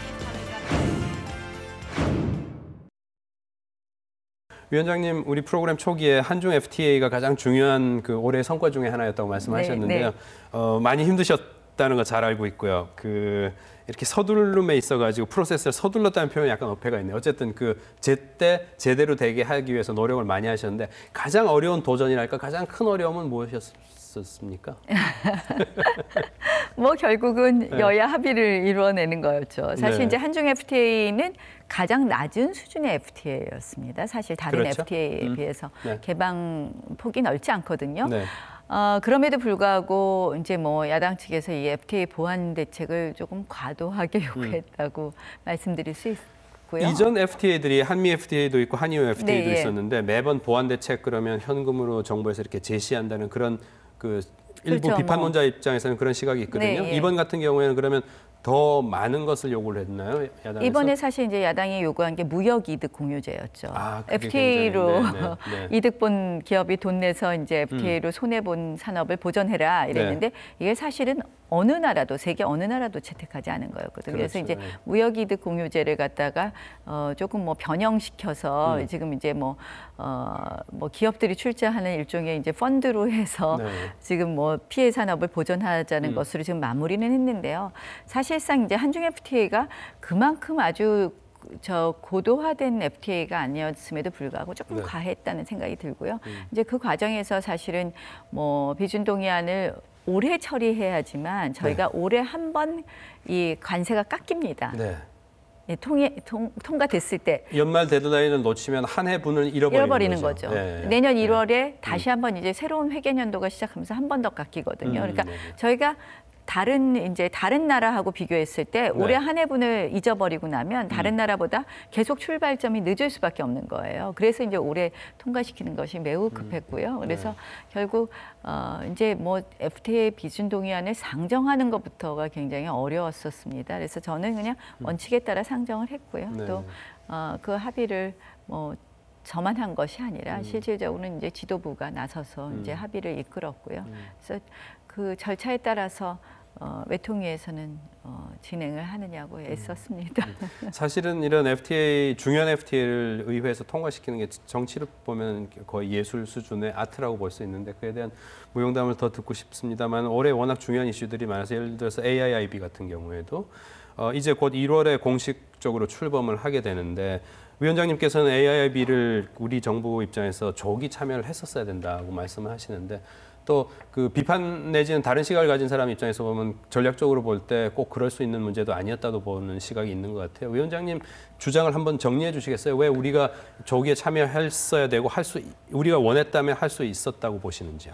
위원장님, 우리 프로그램 초기에 한중 FTA가 가장 중요한 그 올해의 성과 중에 하나였다고 말씀하셨는데요. 많이 힘드셨다는 거 잘 알고 있고요. 이렇게 서두름에 있어가지고 프로세스를 서둘렀다는 표현이 약간 어폐가 있네요. 어쨌든 제때 제대로 되게 하기 위해서 노력을 많이 하셨는데 가장 어려운 도전이랄까 가장 큰 어려움은 무엇이었습니까? 뭐 결국은 여야 합의를 이루어내는 거였죠. 사실 이제 한중 FTA는 가장 낮은 수준의 FTA였습니다. 사실 다른 그렇죠? FTA에 비해서 네. 개방 폭이 넓지 않거든요. 네. 그럼에도 불구하고 이제 뭐 야당 측에서 이 FTA 보완 대책을 조금 과도하게 요구했다고 말씀드릴 수 있고요. 이전 FTA들이 한미 FTA도 있고 한EU FTA도 네, 있었는데 매번 보완 대책 그러면 현금으로 정부에서 이렇게 제시한다는 그런 일부 그렇죠, 비판론자 입장에서는 그런 시각이 있거든요. 네, 예. 이번 같은 경우에는 그러면 더 많은 것을 요구를 했나요? 야당에서? 이번에 사실 이제 야당이 요구한 게 무역 이득 공유제였죠. 그게 FTA로 굉장히, 이득 본 기업이 돈 내서 이제 FTA로 손해 본 산업을 보전해라 이랬는데 이게 사실은 어느 나라도 세계 어느 나라도 채택하지 않은 거였거든요. 그렇죠. 그래서 이제 무역 이득 공유제를 갖다가 조금 뭐 변형시켜서 지금 이제 뭐 기업들이 출자하는 일종의 이제 펀드로 해서 지금 뭐 피해 산업을 보전하자는 것으로 지금 마무리는 했는데요. 사실상 이제 한중 FTA가 그만큼 아주 고도화된 FTA가 아니었음에도 불구하고 조금 과했다는 생각이 들고요. 이제 그 과정에서 사실은 뭐 비준 동의안을 올해 처리해야지만 저희가 올해 한 번 이 관세가 깎입니다. 통과됐을 때 연말 데드라인을 놓치면 한 해 분을 잃어버리는 거죠. 내년 1월에 다시 한 번 이제 새로운 회계연도가 시작하면서 한 번 더 깎이거든요. 그러니까 저희가 다른 나라하고 비교했을 때 올해 한 해분을 잊어버리고 나면 다른 나라보다 계속 출발점이 늦을 수밖에 없는 거예요. 그래서 이제 올해 통과시키는 것이 매우 급했고요. 그래서 결국 이제 뭐 FTA 비준 동의안을 상정하는 것부터가 굉장히 어려웠었습니다. 그래서 저는 그냥 원칙에 따라 상정을 했고요. 또 그 합의를 뭐 저만 한 것이 아니라 실질적으로는 이제 지도부가 나서서 이제 합의를 이끌었고요. 그래서 그 절차에 따라서 외통위에서는 진행을 하느냐고 애썼습니다. 사실은 이런 FTA, 중요한 FTA를 의회에서 통과시키는 게 정치를 보면 거의 예술 수준의 아트라고 볼 수 있는데 그에 대한 무용담을 더 듣고 싶습니다만 올해 워낙 중요한 이슈들이 많아서 예를 들어서 AIIB 같은 경우에도 이제 곧 1월에 공식적으로 출범을 하게 되는데 위원장님께서는 AIIB를 우리 정부 입장에서 조기 참여를 했었어야 된다고 말씀을 하시는데 또 그 비판 내지는 다른 시각을 가진 사람 입장에서 보면 전략적으로 볼 때 꼭 그럴 수 있는 문제도 아니었다고 보는 시각이 있는 것 같아요. 위원장님 주장을 한번 정리해 주시겠어요? 왜 우리가 조기에 참여했어야 되고 우리가 원했다면 할 수 있었다고 보시는지요?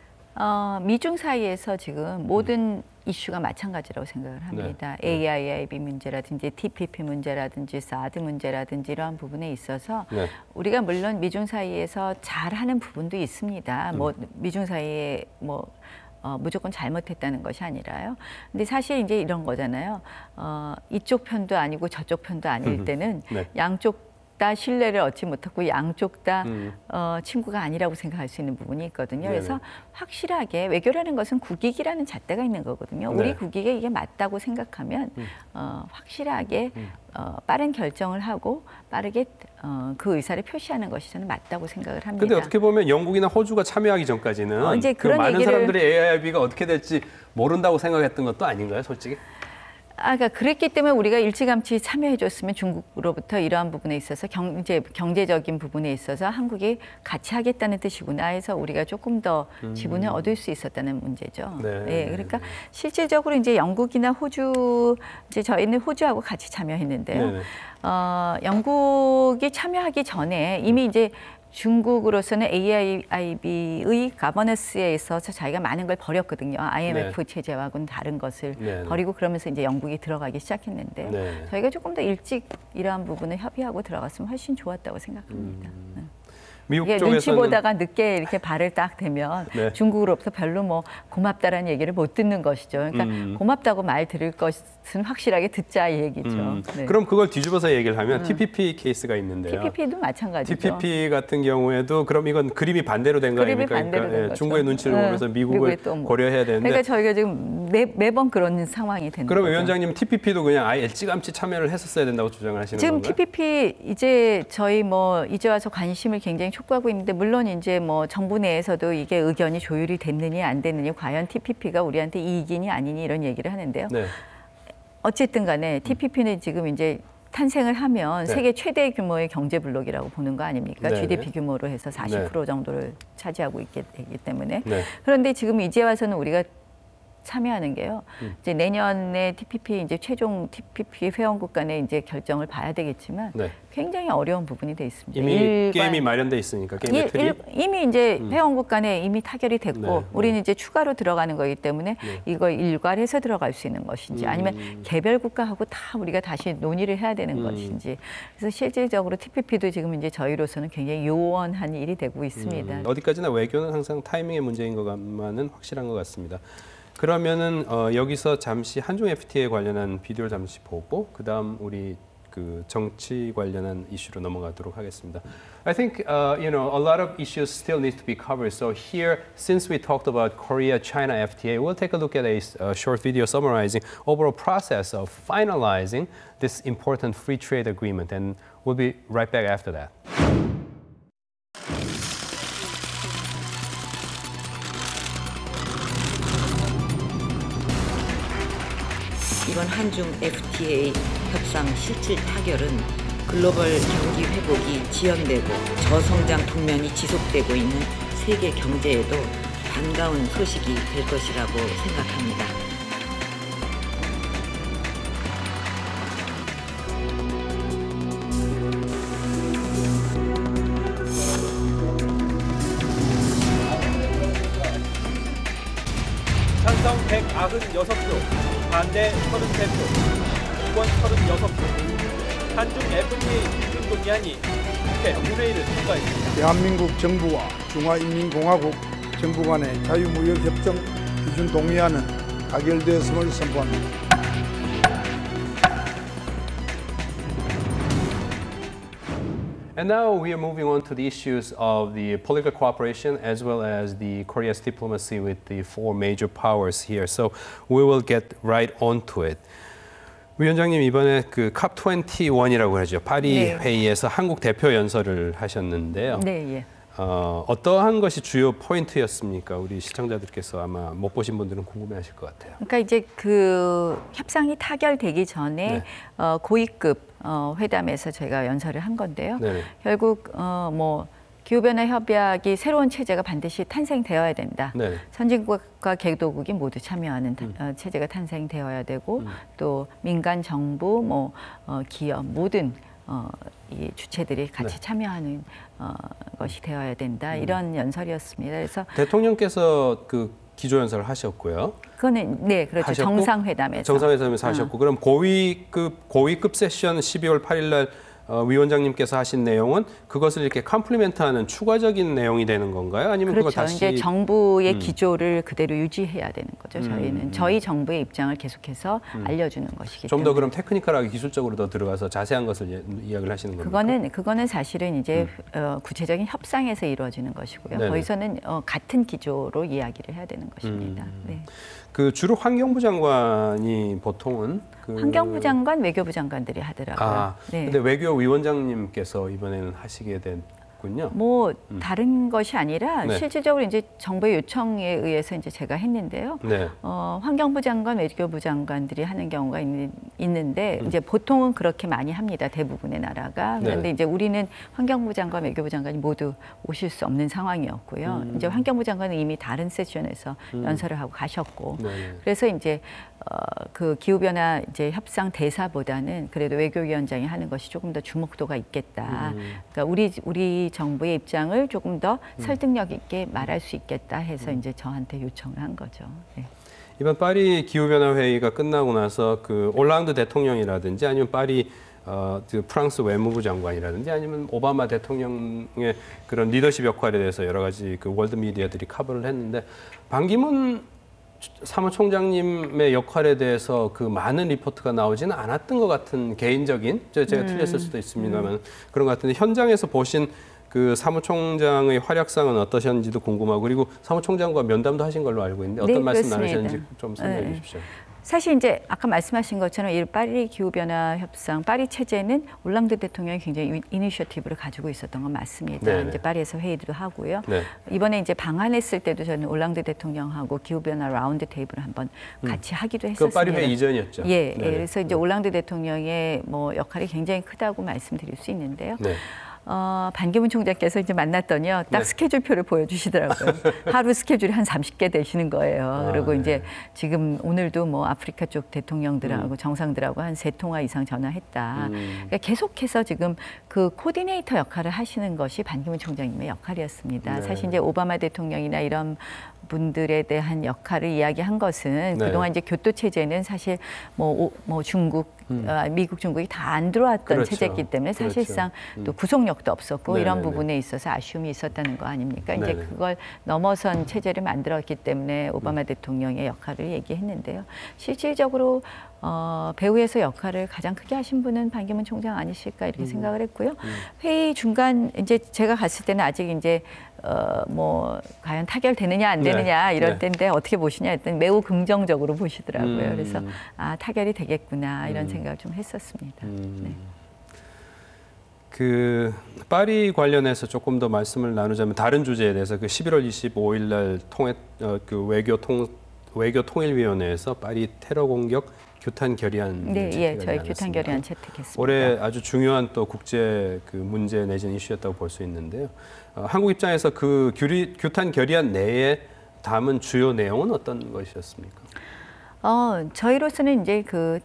미중 사이에서 지금 모든 이슈가 마찬가지라고 생각을 합니다. AIIB 문제라든지 TPP 문제라든지 사드 문제라든지 이러한 부분에 있어서 우리가 물론 미중 사이에서 잘하는 부분도 있습니다. 뭐 미중 사이에 뭐 무조건 잘못했다는 것이 아니라요. 근데 사실 이제 이런 거잖아요. 이쪽 편도 아니고 저쪽 편도 아닐 때는 양쪽 다 신뢰를 얻지 못하고 양쪽 다 친구가 아니라고 생각할 수 있는 부분이 있거든요. 그래서 확실하게 외교라는 것은 국익이라는 잣대가 있는 거거든요. 우리 국익에 이게 맞다고 생각하면 확실하게 빠른 결정을 하고 빠르게 그 의사를 표시하는 것이 저는 맞다고 생각을 합니다. 그런데 어떻게 보면 영국이나 호주가 참여하기 전까지는 이제 그 많은 사람들이 AIIB가 어떻게 될지 모른다고 생각했던 것도 아닌가요, 솔직히? 그러니까 그랬기 때문에 우리가 일찌감치 참여해줬으면 중국으로부터 이러한 부분에 있어서 경제적인 부분에 있어서 한국이 같이 하겠다는 뜻이구나 해서 우리가 조금 더 지분을 얻을 수 있었다는 문제죠. 그러니까 실질적으로 이제 영국이나 호주, 이제 저희는 호주하고 같이 참여했는데요. 영국이 참여하기 전에 이미 이제 중국으로서는 AIIB의 가버넌스에 있어서 자기가 많은 걸 버렸거든요. IMF 네. 체제와는 다른 것을 네. 버리고 그러면서 이제 영국이 들어가기 시작했는데 네. 저희가 조금 더 일찍 이러한 부분을 협의하고 들어갔으면 훨씬 좋았다고 생각합니다. 미국 이게 쪽에서는 눈치 보다가 늦게 이렇게 발을 딱 대면 네. 중국으로부터 별로 뭐 고맙다라는 얘기를 못 듣는 것이죠. 그러니까 고맙다고 말 들을 것은 확실하게 듣자 이 얘기죠. 네. 그럼 그걸 뒤집어서 얘기를 하면 TPP 케이스가 있는데요. TPP도 마찬가지죠. TPP 같은 경우에도 그럼 이건 그림이 반대로 된 거 그림이 아닙니까? 반대로 된 예, 거죠. 중국의 눈치를 네. 보면서 미국을 미국이 또 뭐. 고려해야 되는데. 그러니까 저희가 지금 매번 그런 상황이 되는 그럼 거죠. 위원장님 TPP도 그냥 아예 일찌감치 참여를 했었어야 된다고 주장을 하시는 지금 건가요? TPP 이제 저희 뭐 이제 와서 관심을 굉장히 촉구하고 있는데 물론 이제 뭐 정부 내에서도 이게 의견이 조율이 됐느냐 안 됐느냐 과연 TPP가 우리한테 이익이니 아니니 이런 얘기를 하는데요. 네. 어쨌든 간에 TPP는 지금 이제 탄생을 하면 네. 세계 최대 규모의 경제 블록이라고 보는 거 아닙니까? 네. GDP 규모로 해서 40% 네. 정도를 차지하고 있기 때문에. 네. 그런데 지금 이제 와서는 우리가 참여하는 게요. 이제 내년에 TPP 이제 최종 TPP 회원국 간의 이제 결정을 봐야 되겠지만 네. 굉장히 어려운 부분이 돼 있습니다. 이미 게임이 마련돼 있으니까 게임의 틀이. 이미 이제 회원국 간에 이미 타결이 됐고 네, 우리는 이제 추가로 들어가는 거기 때문에 네. 이걸 일괄해서 들어갈 수 있는 것인지 아니면 개별 국가하고 다 우리가 다시 논의를 해야 되는 것인지 그래서 실질적으로 TPP도 지금 이제 저희로서는 굉장히 요원한 일이 되고 있습니다. 어디까지나 외교는 항상 타이밍의 문제인 것만은 확실한 것 같습니다. 그러면은 여기서 잠시 한중 FTA 관련한 비디오를 잠시 보고 그다음 우리 그 정치 관련한 이슈로 넘어가도록 하겠습니다. I think you know a lot of issues still need to be covered. So here, since we talked about Korea-China FTA, we'll take a look at a short video summarizing overall process of finalizing this important free trade agreement, and we'll be right back after that. 이번 한중 FTA 협상 실질 타결은 글로벌 경기 회복이 지연되고 저성장 국면이 지속되고 있는 세계 경제에도 반가운 소식이 될 것이라고 생각합니다. 찬성 196표, 반대 33표, 이권 36표. 한중 FTA 기준 동의안이 국회 본회의를 통과했습니다. 대한민국 정부와 중화인민공화국 정부 간의 자유무역협정 기준 동의안은 가결되었음을 선포합니다. And now we are moving on to the issues of the political cooperation as well as the Korea's diplomacy with the four major powers here. So we will get right onto it. 위원장님 이번에 그 COP21이라고 하죠. 파리 네. 회의에서 한국 대표 연설을 하셨는데요. 네, 예. 어떠한 것이 주요 포인트였습니까? 우리 시청자들께서 아마 못 보신 분들은 궁금해하실 것 같아요. 그러니까 이제 그 협상이 타결되기 전에 네. 고위급 회담에서 저희가 연설을 한 건데요. 네네. 결국 뭐 기후변화 협약이 새로운 체제가 반드시 탄생되어야 된다. 네. 선진국과 개도국이 모두 참여하는 체제가 탄생되어야 되고 또 민간 정부, 뭐 기업 모든 이 주체들이 같이 네. 참여하는 것이 되어야 된다. 이런 연설이었습니다. 그래서 대통령께서 그 기조 연설을 하셨고요. 그거는 네, 그렇죠. 하셨고, 정상회담에서. 정상회담에서 하셨고 그럼 고위급 세션 12월 8일 날 위원장님께서 하신 내용은 그것을 이렇게 컴플리멘트하는 추가적인 내용이 되는 건가요? 아니면 그걸 그렇죠. 다시 이제 정부의 기조를 그대로 유지해야 되는 거죠. 저희는 저희 정부의 입장을 계속해서 알려주는 것이기 좀 때문에. 더 그럼 테크니컬하게 기술적으로 더 들어가서 자세한 것을 이야기를 하시는 겁니까? 그거는 사실은 이제 구체적인 협상에서 이루어지는 것이고요. 네네. 거기서는 같은 기조로 이야기를 해야 되는 것입니다. 네. 그 주로 환경부 장관이 보통은 그 환경부 장관, 외교부 장관들이 하더라고요. 네. 근데 외교위원장님께서 이번에는 하시게 됐군요. 뭐 다른 것이 아니라 네. 실질적으로 이제 정부의 요청에 의해서 이제 제가 했는데요. 네. 환경부 장관, 외교부 장관들이 하는 경우가 있는데 이제 보통은 그렇게 많이 합니다. 대부분의 나라가. 그런데 네. 이제 우리는 환경부 장관, 외교부 장관이 모두 오실 수 없는 상황이었고요. 이제 환경부 장관은 이미 다른 세션에서 연설을 하고 가셨고, 네. 그래서 이제 그 기후변화 이제 협상 대사보다는 그래도 외교위원장이 하는 것이 조금 더 주목도가 있겠다. 그러니까 우리 정부의 입장을 조금 더 설득력 있게 말할 수 있겠다 해서 이제 저한테 요청을 한 거죠. 네. 이번 파리 기후변화 회의가 끝나고 나서 그 올랑드 대통령이라든지 아니면 파리 그 프랑스 외무부 장관이라든지 아니면 오바마 대통령의 그런 리더십 역할에 대해서 여러 가지 그 월드 미디어들이 커버를 했는데 반기문 사무총장님의 역할에 대해서 그 많은 리포트가 나오지는 않았던 것 같은 개인적인 제가 틀렸을 수도 있습니다만 그런 것 같은데 현장에서 보신 그 사무총장의 활약상은 어떠셨는지도 궁금하고 그리고 사무총장과 면담도 하신 걸로 알고 있는데 어떤 네, 말씀 그렇습니다. 나누셨는지 좀 설명해 주십시오. 사실 이제 아까 말씀하신 것처럼 이 파리 기후변화 협상, 파리 체제는 올랑드 대통령이 굉장히 이니셔티브를 가지고 있었던 건 맞습니다. 네네. 이제 파리에서 회의도 하고요. 네. 이번에 이제 방한했을 때도 저는 올랑드 대통령하고 기후변화 라운드 테이블을 한번 같이 하기도 했었습니다. 그 파리 회의 이전이었죠. 예, 네네. 그래서 이제 올랑드 대통령의 뭐 역할이 굉장히 크다고 말씀드릴 수 있는데요. 네. 반기문 총장께서 이제 만났더니요, 딱 네. 스케줄표를 보여주시더라고요. 하루 스케줄이 한 30개 되시는 거예요. 그리고 네. 이제 지금 오늘도 뭐 아프리카 쪽 대통령들하고 정상들하고 한 3통화 이상 전화했다. 그러니까 계속해서 지금 그 코디네이터 역할을 하시는 것이 반기문 총장님의 역할이었습니다. 네. 사실 이제 오바마 대통령이나 이런 분들에 대한 역할을 이야기한 것은 네. 그동안 이제 교토 체제는 사실 뭐 중국, 미국, 중국이 다 안 들어왔던 그렇죠. 체제이기 때문에 사실상 또 구속력도 없었고 네네네. 이런 부분에 있어서 아쉬움이 있었다는 거 아닙니까? 이제 네네. 그걸 넘어선 체제를 만들었기 때문에 오바마 대통령의 역할을 얘기했는데요. 실질적으로 배후에서 역할을 가장 크게 하신 분은 반기문 총장 아니실까 이렇게 생각을 했고요. 회의 중간 이제 제가 갔을 때는 아직 이제 뭐 과연 타결되느냐 안 되느냐 네. 이럴 네. 때인데 어떻게 보시냐 했더니 매우 긍정적으로 보시더라고요. 그래서 타결이 되겠구나 이런 생각을 좀 했었습니다. 네. 그 파리 관련해서 조금 더 말씀을 나누자면 다른 주제에 대해서 그 11월 25일 날 그 외교 통일위원회에서 파리 테러 공격 규탄 결의안 네, 예, 저희 채택을 규탄 결의안 채택했습니다. 올해 아주 중요한 또 국제 그 문제 내지는 이슈였다고 볼 수 있는데요. 한국 입장에서 그 규탄 결의안 내에 담은 주요 내용은 어떤 것이었습니까? 저희로서는 이제 그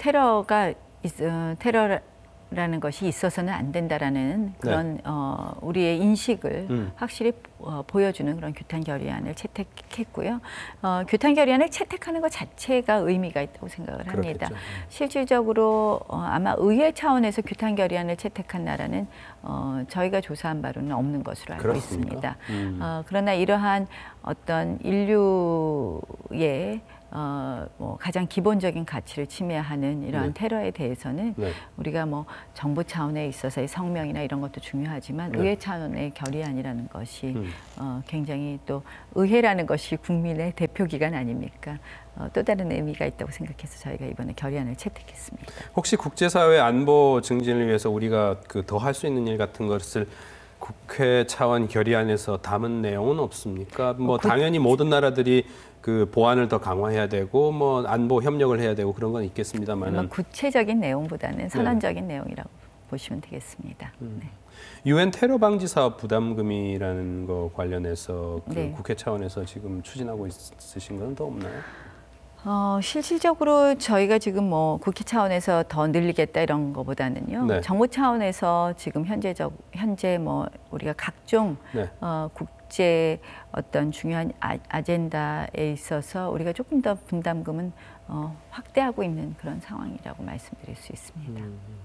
테러라는 것이 있어서는 안 된다라는 그런 우리의 인식을 확실히 보여주는 그런 규탄 결의안을 채택했고요. 규탄 결의안을 채택하는 것 자체가 의미가 있다고 생각을 합니다. 그렇겠죠. 실질적으로 아마 의회 차원에서 규탄 결의안을 채택한 나라는 저희가 조사한 바로는 없는 것으로 알고 그렇습니까? 있습니다. 그러나 이러한 어떤 인류의 뭐 가장 기본적인 가치를 침해하는 이러한 네. 테러에 대해서는 네. 우리가 뭐 정부 차원에 있어서의 성명이나 이런 것도 중요하지만 네. 의회 차원의 결의안이라는 것이 굉장히 또 의회라는 것이 국민의 대표기관 아닙니까? 또 다른 의미가 있다고 생각해서 저희가 이번에 결의안을 채택했습니다. 혹시 국제사회 안보 증진을 위해서 우리가 그 더 할 수 있는 일 같은 것을 국회 차원 결의안에서 담은 내용은 없습니까? 뭐 당연히 모든 나라들이 그 보안을 더 강화해야 되고 뭐 안보 협력을 해야 되고 그런 건 있겠습니다만은 구체적인 내용보다는 선언적인 내용이라고 보시면 되겠습니다. 네. 유엔 테러 방지 사업 부담금이라는 거 관련해서 그 네. 국회 차원에서 지금 추진하고 있으신 건 더 없나요? 실질적으로 저희가 지금 뭐 국회 차원에서 더 늘리겠다 이런 거보다는요. 네. 정부 차원에서 지금 현재 뭐 우리가 각종 네. 국제 어떤 중요한 아젠다에 있어서 우리가 조금 더 분담금은 확대하고 있는 그런 상황이라고 말씀드릴 수 있습니다.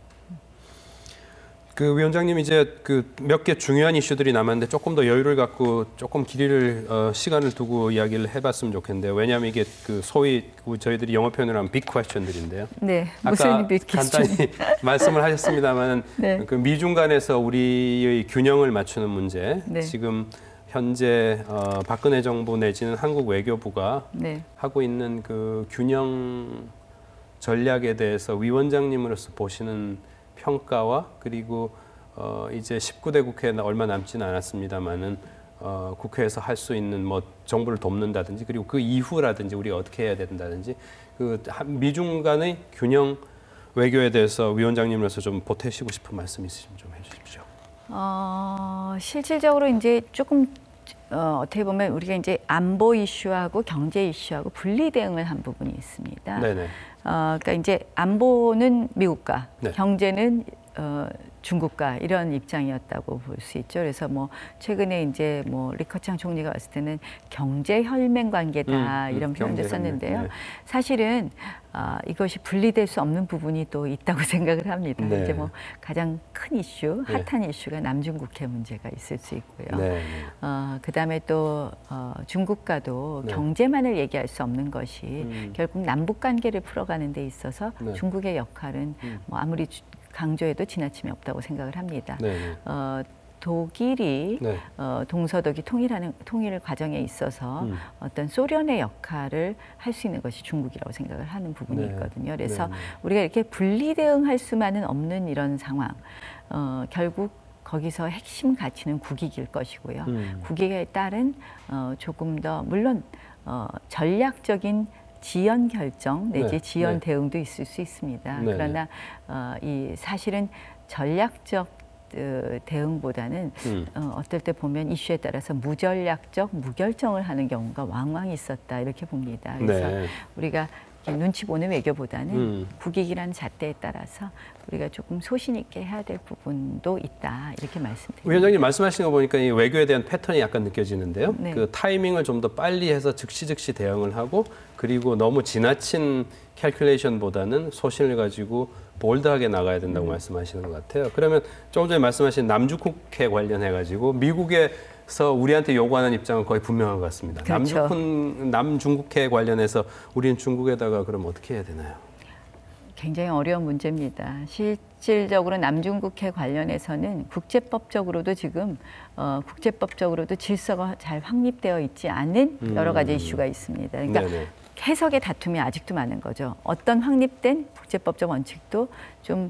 그 위원장님 이제 그 몇 개 중요한 이슈들이 남았는데 조금 더 여유를 갖고 조금 길이를 시간을 두고 이야기를 해봤으면 좋겠는데요. 왜냐하면 이게 그 소위 저희들이 영어 표현으로 하면 빅 퀘스천들인데요. 네, 아까 무슨 빅 퀘스천? 간단히 말씀을 하셨습니다만은 네. 그 미중 간에서 우리의 균형을 맞추는 문제 네. 지금 현재 박근혜 정부 내지는 한국 외교부가 네. 하고 있는 그 균형 전략에 대해서 위원장님으로서 보시는 평가와 그리고 이제 19대 국회에 얼마 남지는 않았습니다만은 국회에서 할 수 있는 뭐 정부를 돕는다든지 그리고 그 이후라든지 우리가 어떻게 해야 된다든지 그 미중 간의 균형 외교에 대해서 위원장님으로서 좀 보태시고 싶은 말씀 있으시면 좀 해주십시오. 실질적으로 이제 조금 어떻게 보면 우리가 이제 안보 이슈하고 경제 이슈하고 분리 대응을 한 부분이 있습니다. 네네. 그러니까 이제 안보는 미국과 네. 경제는 중국과 이런 입장이었다고 볼 수 있죠. 그래서 뭐 최근에 이제 뭐 리커창 총리가 왔을 때는 경제 혈맹 관계다 이런 표현도 썼는데요. 네. 사실은 이것이 분리될 수 없는 부분이 또 있다고 생각을 합니다. 네. 이제 뭐 가장 큰 이슈, 핫한 네. 이슈가 남중국해 문제가 있을 수 있고요. 네. 그다음에 또 중국과도 네. 경제만을 얘기할 수 없는 것이 결국 남북 관계를 풀어가는 데 있어서 네. 중국의 역할은 뭐 아무리 강조해도 지나침이 없다고 생각을 합니다. 네. 독일이 네. 동서독이 통일 과정에 있어서 어떤 소련의 역할을 할 수 있는 것이 중국이라고 생각을 하는 부분이 네. 있거든요. 그래서 네. 우리가 이렇게 분리 대응할 수만은 없는 이런 상황. 결국 거기서 핵심 가치는 국익일 것이고요. 국익에 따른 조금 더 물론 전략적인 지연 결정 내지 네. 지연 네. 대응도 있을 수 있습니다. 네. 그러나 이 사실은 전략적 대응보다는 어떨 때 보면 이슈에 따라서 무전략적 무결정을 하는 경우가 왕왕 있었다 이렇게 봅니다. 그래서 네. 우리가 눈치 보는 외교보다는 국익이라는 잣대에 따라서 우리가 조금 소신 있게 해야 될 부분도 있다 이렇게 말씀드립니다. 위원장님 말씀하시는 거 보니까 이 외교에 대한 패턴이 약간 느껴지는데요. 네. 그 타이밍을 좀 더 빨리 해서 즉시 대응을 하고 그리고 너무 지나친 캘큘레이션보다는 소신을 가지고 볼드하게 나가야 된다고 말씀하시는 것 같아요. 그러면 조금 전에 말씀하신 남중국해 관련해 가지고 미국에서 우리한테 요구하는 입장은 거의 분명한 것 같습니다. 그렇죠. 남중국해 관련해서 우리는 중국에다가 그럼 어떻게 해야 되나요? 굉장히 어려운 문제입니다. 실질적으로 남중국해 관련해서는 국제법적으로도 지금 국제법적으로도 질서가 잘 확립되어 있지 않은 여러 가지 이슈가 있습니다. 그러니까 네네. 해석의 다툼이 아직도 많은 거죠. 어떤 확립된 국제법적 원칙도 좀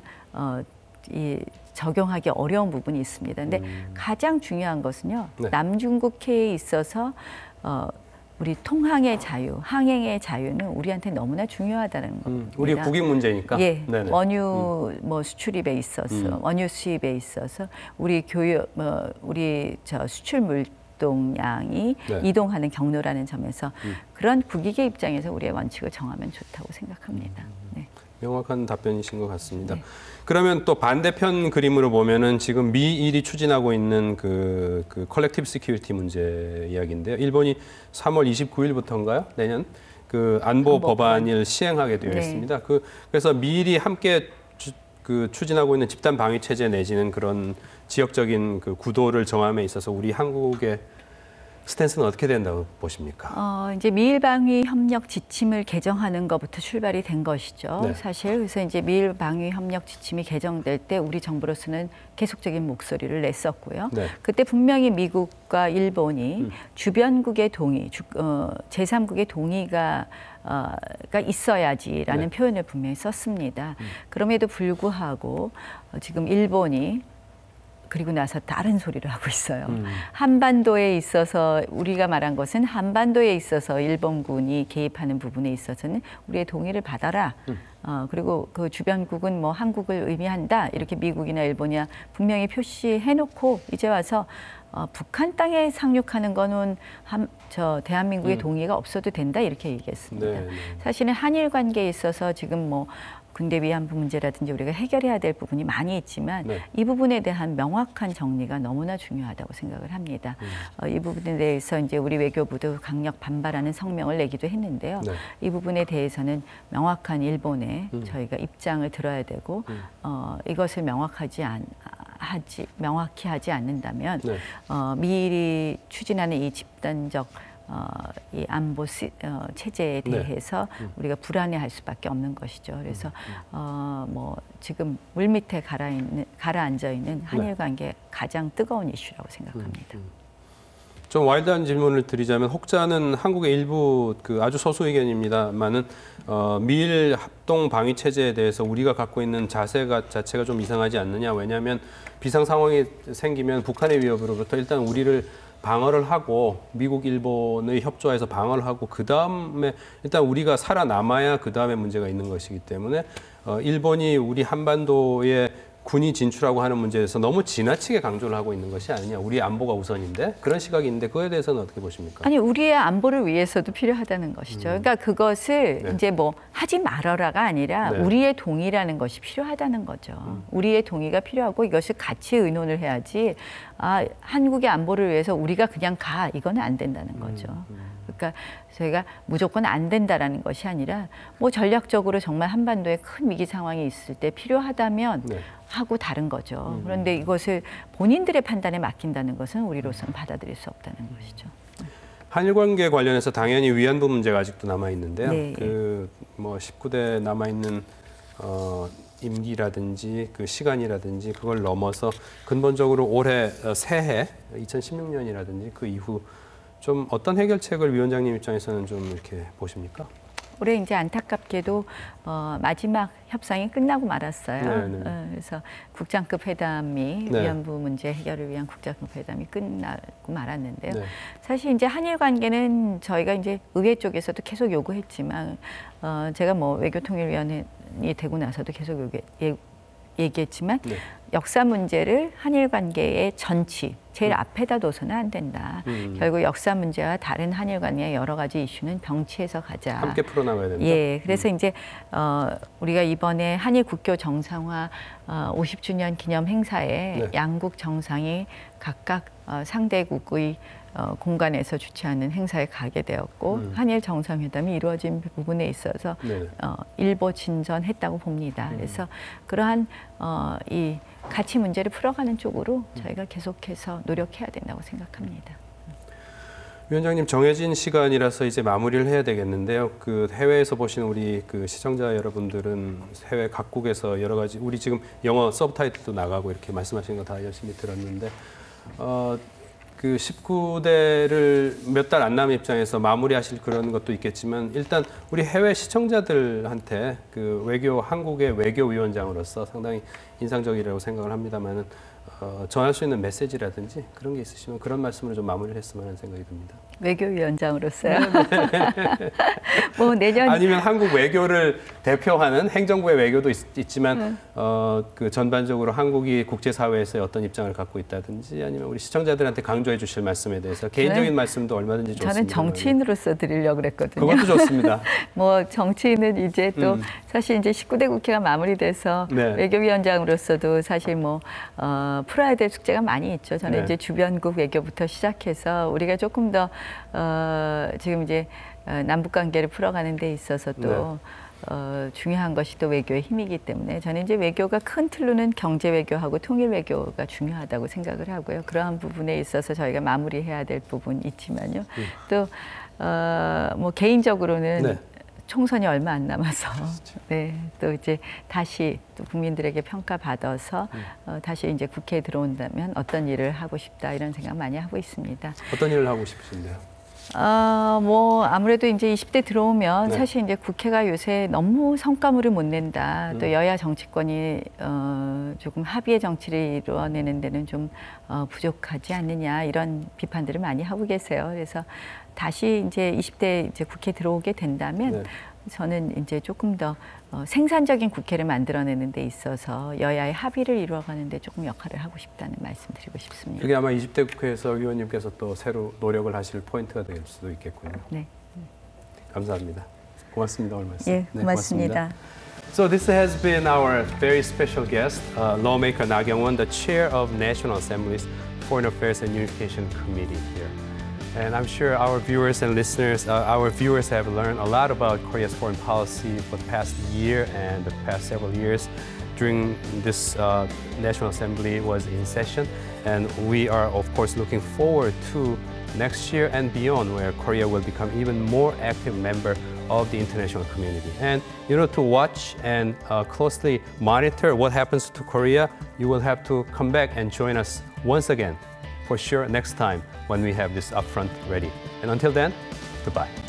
적용하기 어려운 부분이 있습니다. 근데 가장 중요한 것은요. 네. 남중국해에 있어서 우리 통항의 자유, 항행의 자유는 우리한테 너무나 중요하다는 겁니다. 우리 국익 문제니까. 예, 네네. 원유 뭐 수출입에 있어서, 원유 수입에 있어서 우리 우리 수출 물동량이 네. 이동하는 경로라는 점에서 그런 국익의 입장에서 우리의 원칙을 정하면 좋다고 생각합니다. 네. 명확한 답변이신 것 같습니다. 네. 그러면 또 반대편 그림으로 보면은 지금 미일이 추진하고 있는 그 컬렉티브 시큐리티 문제 이야기인데요. 일본이 3월 29일부터인가요? 내년 그 안보 법안을 시행하게 되어 네. 있습니다. 그래서 미일이 함께 추진하고 있는 집단 방위 체제 내지는 그런 지역적인 그 구도를 정함에 있어서 우리 한국의 스탠스는 어떻게 된다고 보십니까? 이제 미일 방위 협력 지침을 개정하는 것부터 출발이 된 것이죠. 네. 사실 그래서 이제 미일 방위 협력 지침이 개정될 때 우리 정부로서는 계속적인 목소리를 냈었고요. 네. 그때 분명히 미국과 일본이 주변국의 동의, 제3국의 동의가 있어야지라는 네. 표현을 분명히 썼습니다. 그럼에도 불구하고 지금 일본이 그리고 나서 다른 소리를 하고 있어요. 한반도에 있어서 우리가 말한 것은 한반도에 있어서 일본군이 개입하는 부분에 있어서는 우리의 동의를 받아라. 그리고 그 주변국은 뭐 한국을 의미한다. 이렇게 미국이나 일본이 분명히 표시해놓고 이제 와서 북한 땅에 상륙하는 거는 대한민국의 동의가 없어도 된다. 이렇게 얘기했습니다. 네, 네. 사실은 한일 관계에 있어서 지금 뭐 군대 위안부 문제라든지 우리가 해결해야 될 부분이 많이 있지만 네. 이 부분에 대한 명확한 정리가 너무나 중요하다고 생각을 합니다. 이 부분에 대해서 이제 우리 외교부도 강력 반발하는 성명을 내기도 했는데요. 네. 이 부분에 대해서는 명확한 일본의 저희가 입장을 들어야 되고 이것을 명확히 하지 않는다면 네. 미일이 추진하는 이 집단적 이 안보 체제에 대해서 우리가 불안해할 수밖에 없는 것이죠. 그래서 뭐 지금 물밑에 가라앉아 있는 한일 관계 가장 뜨거운 이슈라고 생각합니다. 좀 와일드한 질문을 드리자면 혹자는 한국의 일부 아주 소수 의견입니다만은 미일 합동 방위 체제에 대해서 우리가 갖고 있는 자체가 좀 이상하지 않느냐. 왜냐하면 비상 상황이 생기면 북한의 위협으로부터 일단 우리를 방어를 하고 미국, 일본의 협조해서 방어를 하고 그다음에 일단 우리가 살아남아야 그다음에 문제가 있는 것이기 때문에 일본이 우리 한반도에 군이 진출하고 하는 문제에 대해서 너무 지나치게 강조를 하고 있는 것이 아니냐. 우리 안보가 우선인데 그런 시각이 있는데 그거에 대해서는 어떻게 보십니까? 아니 우리의 안보를 위해서도 필요하다는 것이죠. 그러니까 그것을 네. 이제 뭐 하지 말아라가 아니라 네. 우리의 동의라는 것이 필요하다는 거죠. 우리의 동의가 필요하고 이것을 같이 의논을 해야지 한국의 안보를 위해서 우리가 그냥 가 이거는 안 된다는 거죠. 그러니까 저희가 무조건 안 된다라는 것이 아니라 뭐 전략적으로 정말 한반도에 큰 위기 상황이 있을 때 필요하다면 네. 하고 다른 거죠. 그런데 이것을 본인들의 판단에 맡긴다는 것은 우리로서는 받아들일 수 없다는 것이죠. 한일 관계 관련해서 당연히 위안부 문제가 아직도 남아 있는데요. 네. 그 뭐 19대 남아 있는 임기라든지 그 시간이라든지 그걸 넘어서 근본적으로 올해 새해 2016년이라든지 그 이후 좀 어떤 해결책을 위원장님 입장에서는 좀 이렇게 보십니까? 올해 이제 안타깝게도 마지막 협상이 끝나고 말았어요. 네네. 그래서 국장급 회담이 네. 위안부 문제 해결을 위한 국장급 회담이 끝나고 말았는데요. 네. 사실 이제 한일 관계는 저희가 이제 의회 쪽에서도 계속 요구했지만 제가 뭐 외교통일위원회이 되고 나서도 계속 얘기했지만 네. 역사 문제를 한일 관계의 전치 제일 앞에다 둬서는 안 된다. 결국 역사 문제와 다른 한일 관계의 여러 가지 이슈는 병치해서 가자. 함께 풀어나가야 된다. 예, 그래서 이제 우리가 이번에 한일 국교 정상화 50주년 기념 행사에 네. 양국 정상이 각각 상대국의 공간에서 주최하는 행사에 가게 되었고 한일 정상회담이 이루어진 부분에 있어서 네. 일보 진전했다고 봅니다. 그래서 그러한 이 가치 문제를 풀어가는 쪽으로 저희가 계속해서 노력해야 된다고 생각합니다. 위원장님 정해진 시간이라서 이제 마무리를 해야 되겠는데요. 그 해외에서 보시는 우리 그 시청자 여러분들은 해외 각국에서 여러 가지 우리 지금 영어 서브타이틀도 나가고 이렇게 말씀하시는 거 다 열심히 들었는데 그 19대를 몇 달 안 남은 입장에서 마무리하실 그런 것도 있겠지만 일단 우리 해외 시청자들한테 그 외교 한국의 외교위원장으로서 상당히 인상적이라고 생각을 합니다만은 전할 수 있는 메시지라든지 그런 게 있으시면 그런 말씀으로 좀 마무리를 했으면 하는 생각이 듭니다. 외교위원장으로서요. 뭐 내년 아니면 한국 외교를 대표하는 행정부의 외교도 있지만 그 전반적으로 한국이 국제사회에서의 어떤 입장을 갖고 있다든지 아니면 우리 시청자들한테 강조해 주실 말씀에 대해서 개인적인 말씀도 얼마든지 좋습니다. 저는 정치인으로서 드리려고 그랬거든요. 그것도 좋습니다. 뭐 정치인은 이제 또 사실 이제 19대 국회가 마무리돼서 네. 외교위원장으로서도 사실 뭐 풀어야 될 숙제가 많이 있죠. 저는 네. 이제 주변국 외교부터 시작해서 우리가 조금 더 지금 이제 남북 관계를 풀어가는 데 있어서 또 중요한 것이 또 외교의 힘이기 때문에 저는 이제 외교가 큰 틀로는 경제 외교하고 통일 외교가 중요하다고 생각을 하고요. 그러한 부분에 있어서 저희가 마무리해야 될 부분 있지만요. 또 뭐 개인적으로는 네. 총선이 얼마 안 남아서 네, 또 이제 다시 또 국민들에게 평가받아서 다시 이제 국회에 들어온다면 어떤 일을 하고 싶다 이런 생각 많이 하고 있습니다. 어떤 일을 하고 싶으신데요? 뭐 아무래도 이제 20대 들어오면 네. 사실 이제 국회가 요새 너무 성과물을 못 낸다. 또 여야 정치권이 조금 합의의 정치를 이루어내는 데는 좀 부족하지 않느냐 이런 비판들을 많이 하고 계세요. 그래서 다시 이제 20대 이제 국회 들어오게 된다면 네. 저는 이제 조금 더 생산적인 국회를 만들어내는 데 있어서 여야의 합의를 이루어가는 데 조금 역할을 하고 싶다는 말씀드리고 싶습니다. 그게 아마 20대 국회에서 위원님께서 또 새로 노력을 하실 포인트가 될 수도 있겠군요. 네. 감사합니다. 고맙습니다. 오늘 말씀. 예, 고맙습니다. So this has been our very special guest, lawmaker Na Kyung-won, the chair of National Assembly's Foreign Affairs and Unification Committee here. And I'm sure our viewers and listeners, our viewers have learned a lot about Korea's foreign policy for the past year and the past several years during this National Assembly was in session. And we are, of course, looking forward to next year and beyond, where Korea will become even more active member of the international community. And to watch and closely monitor what happens to Korea, you will have to come back and join us once again, for sure, next time when we have this upfront ready. And until then, goodbye.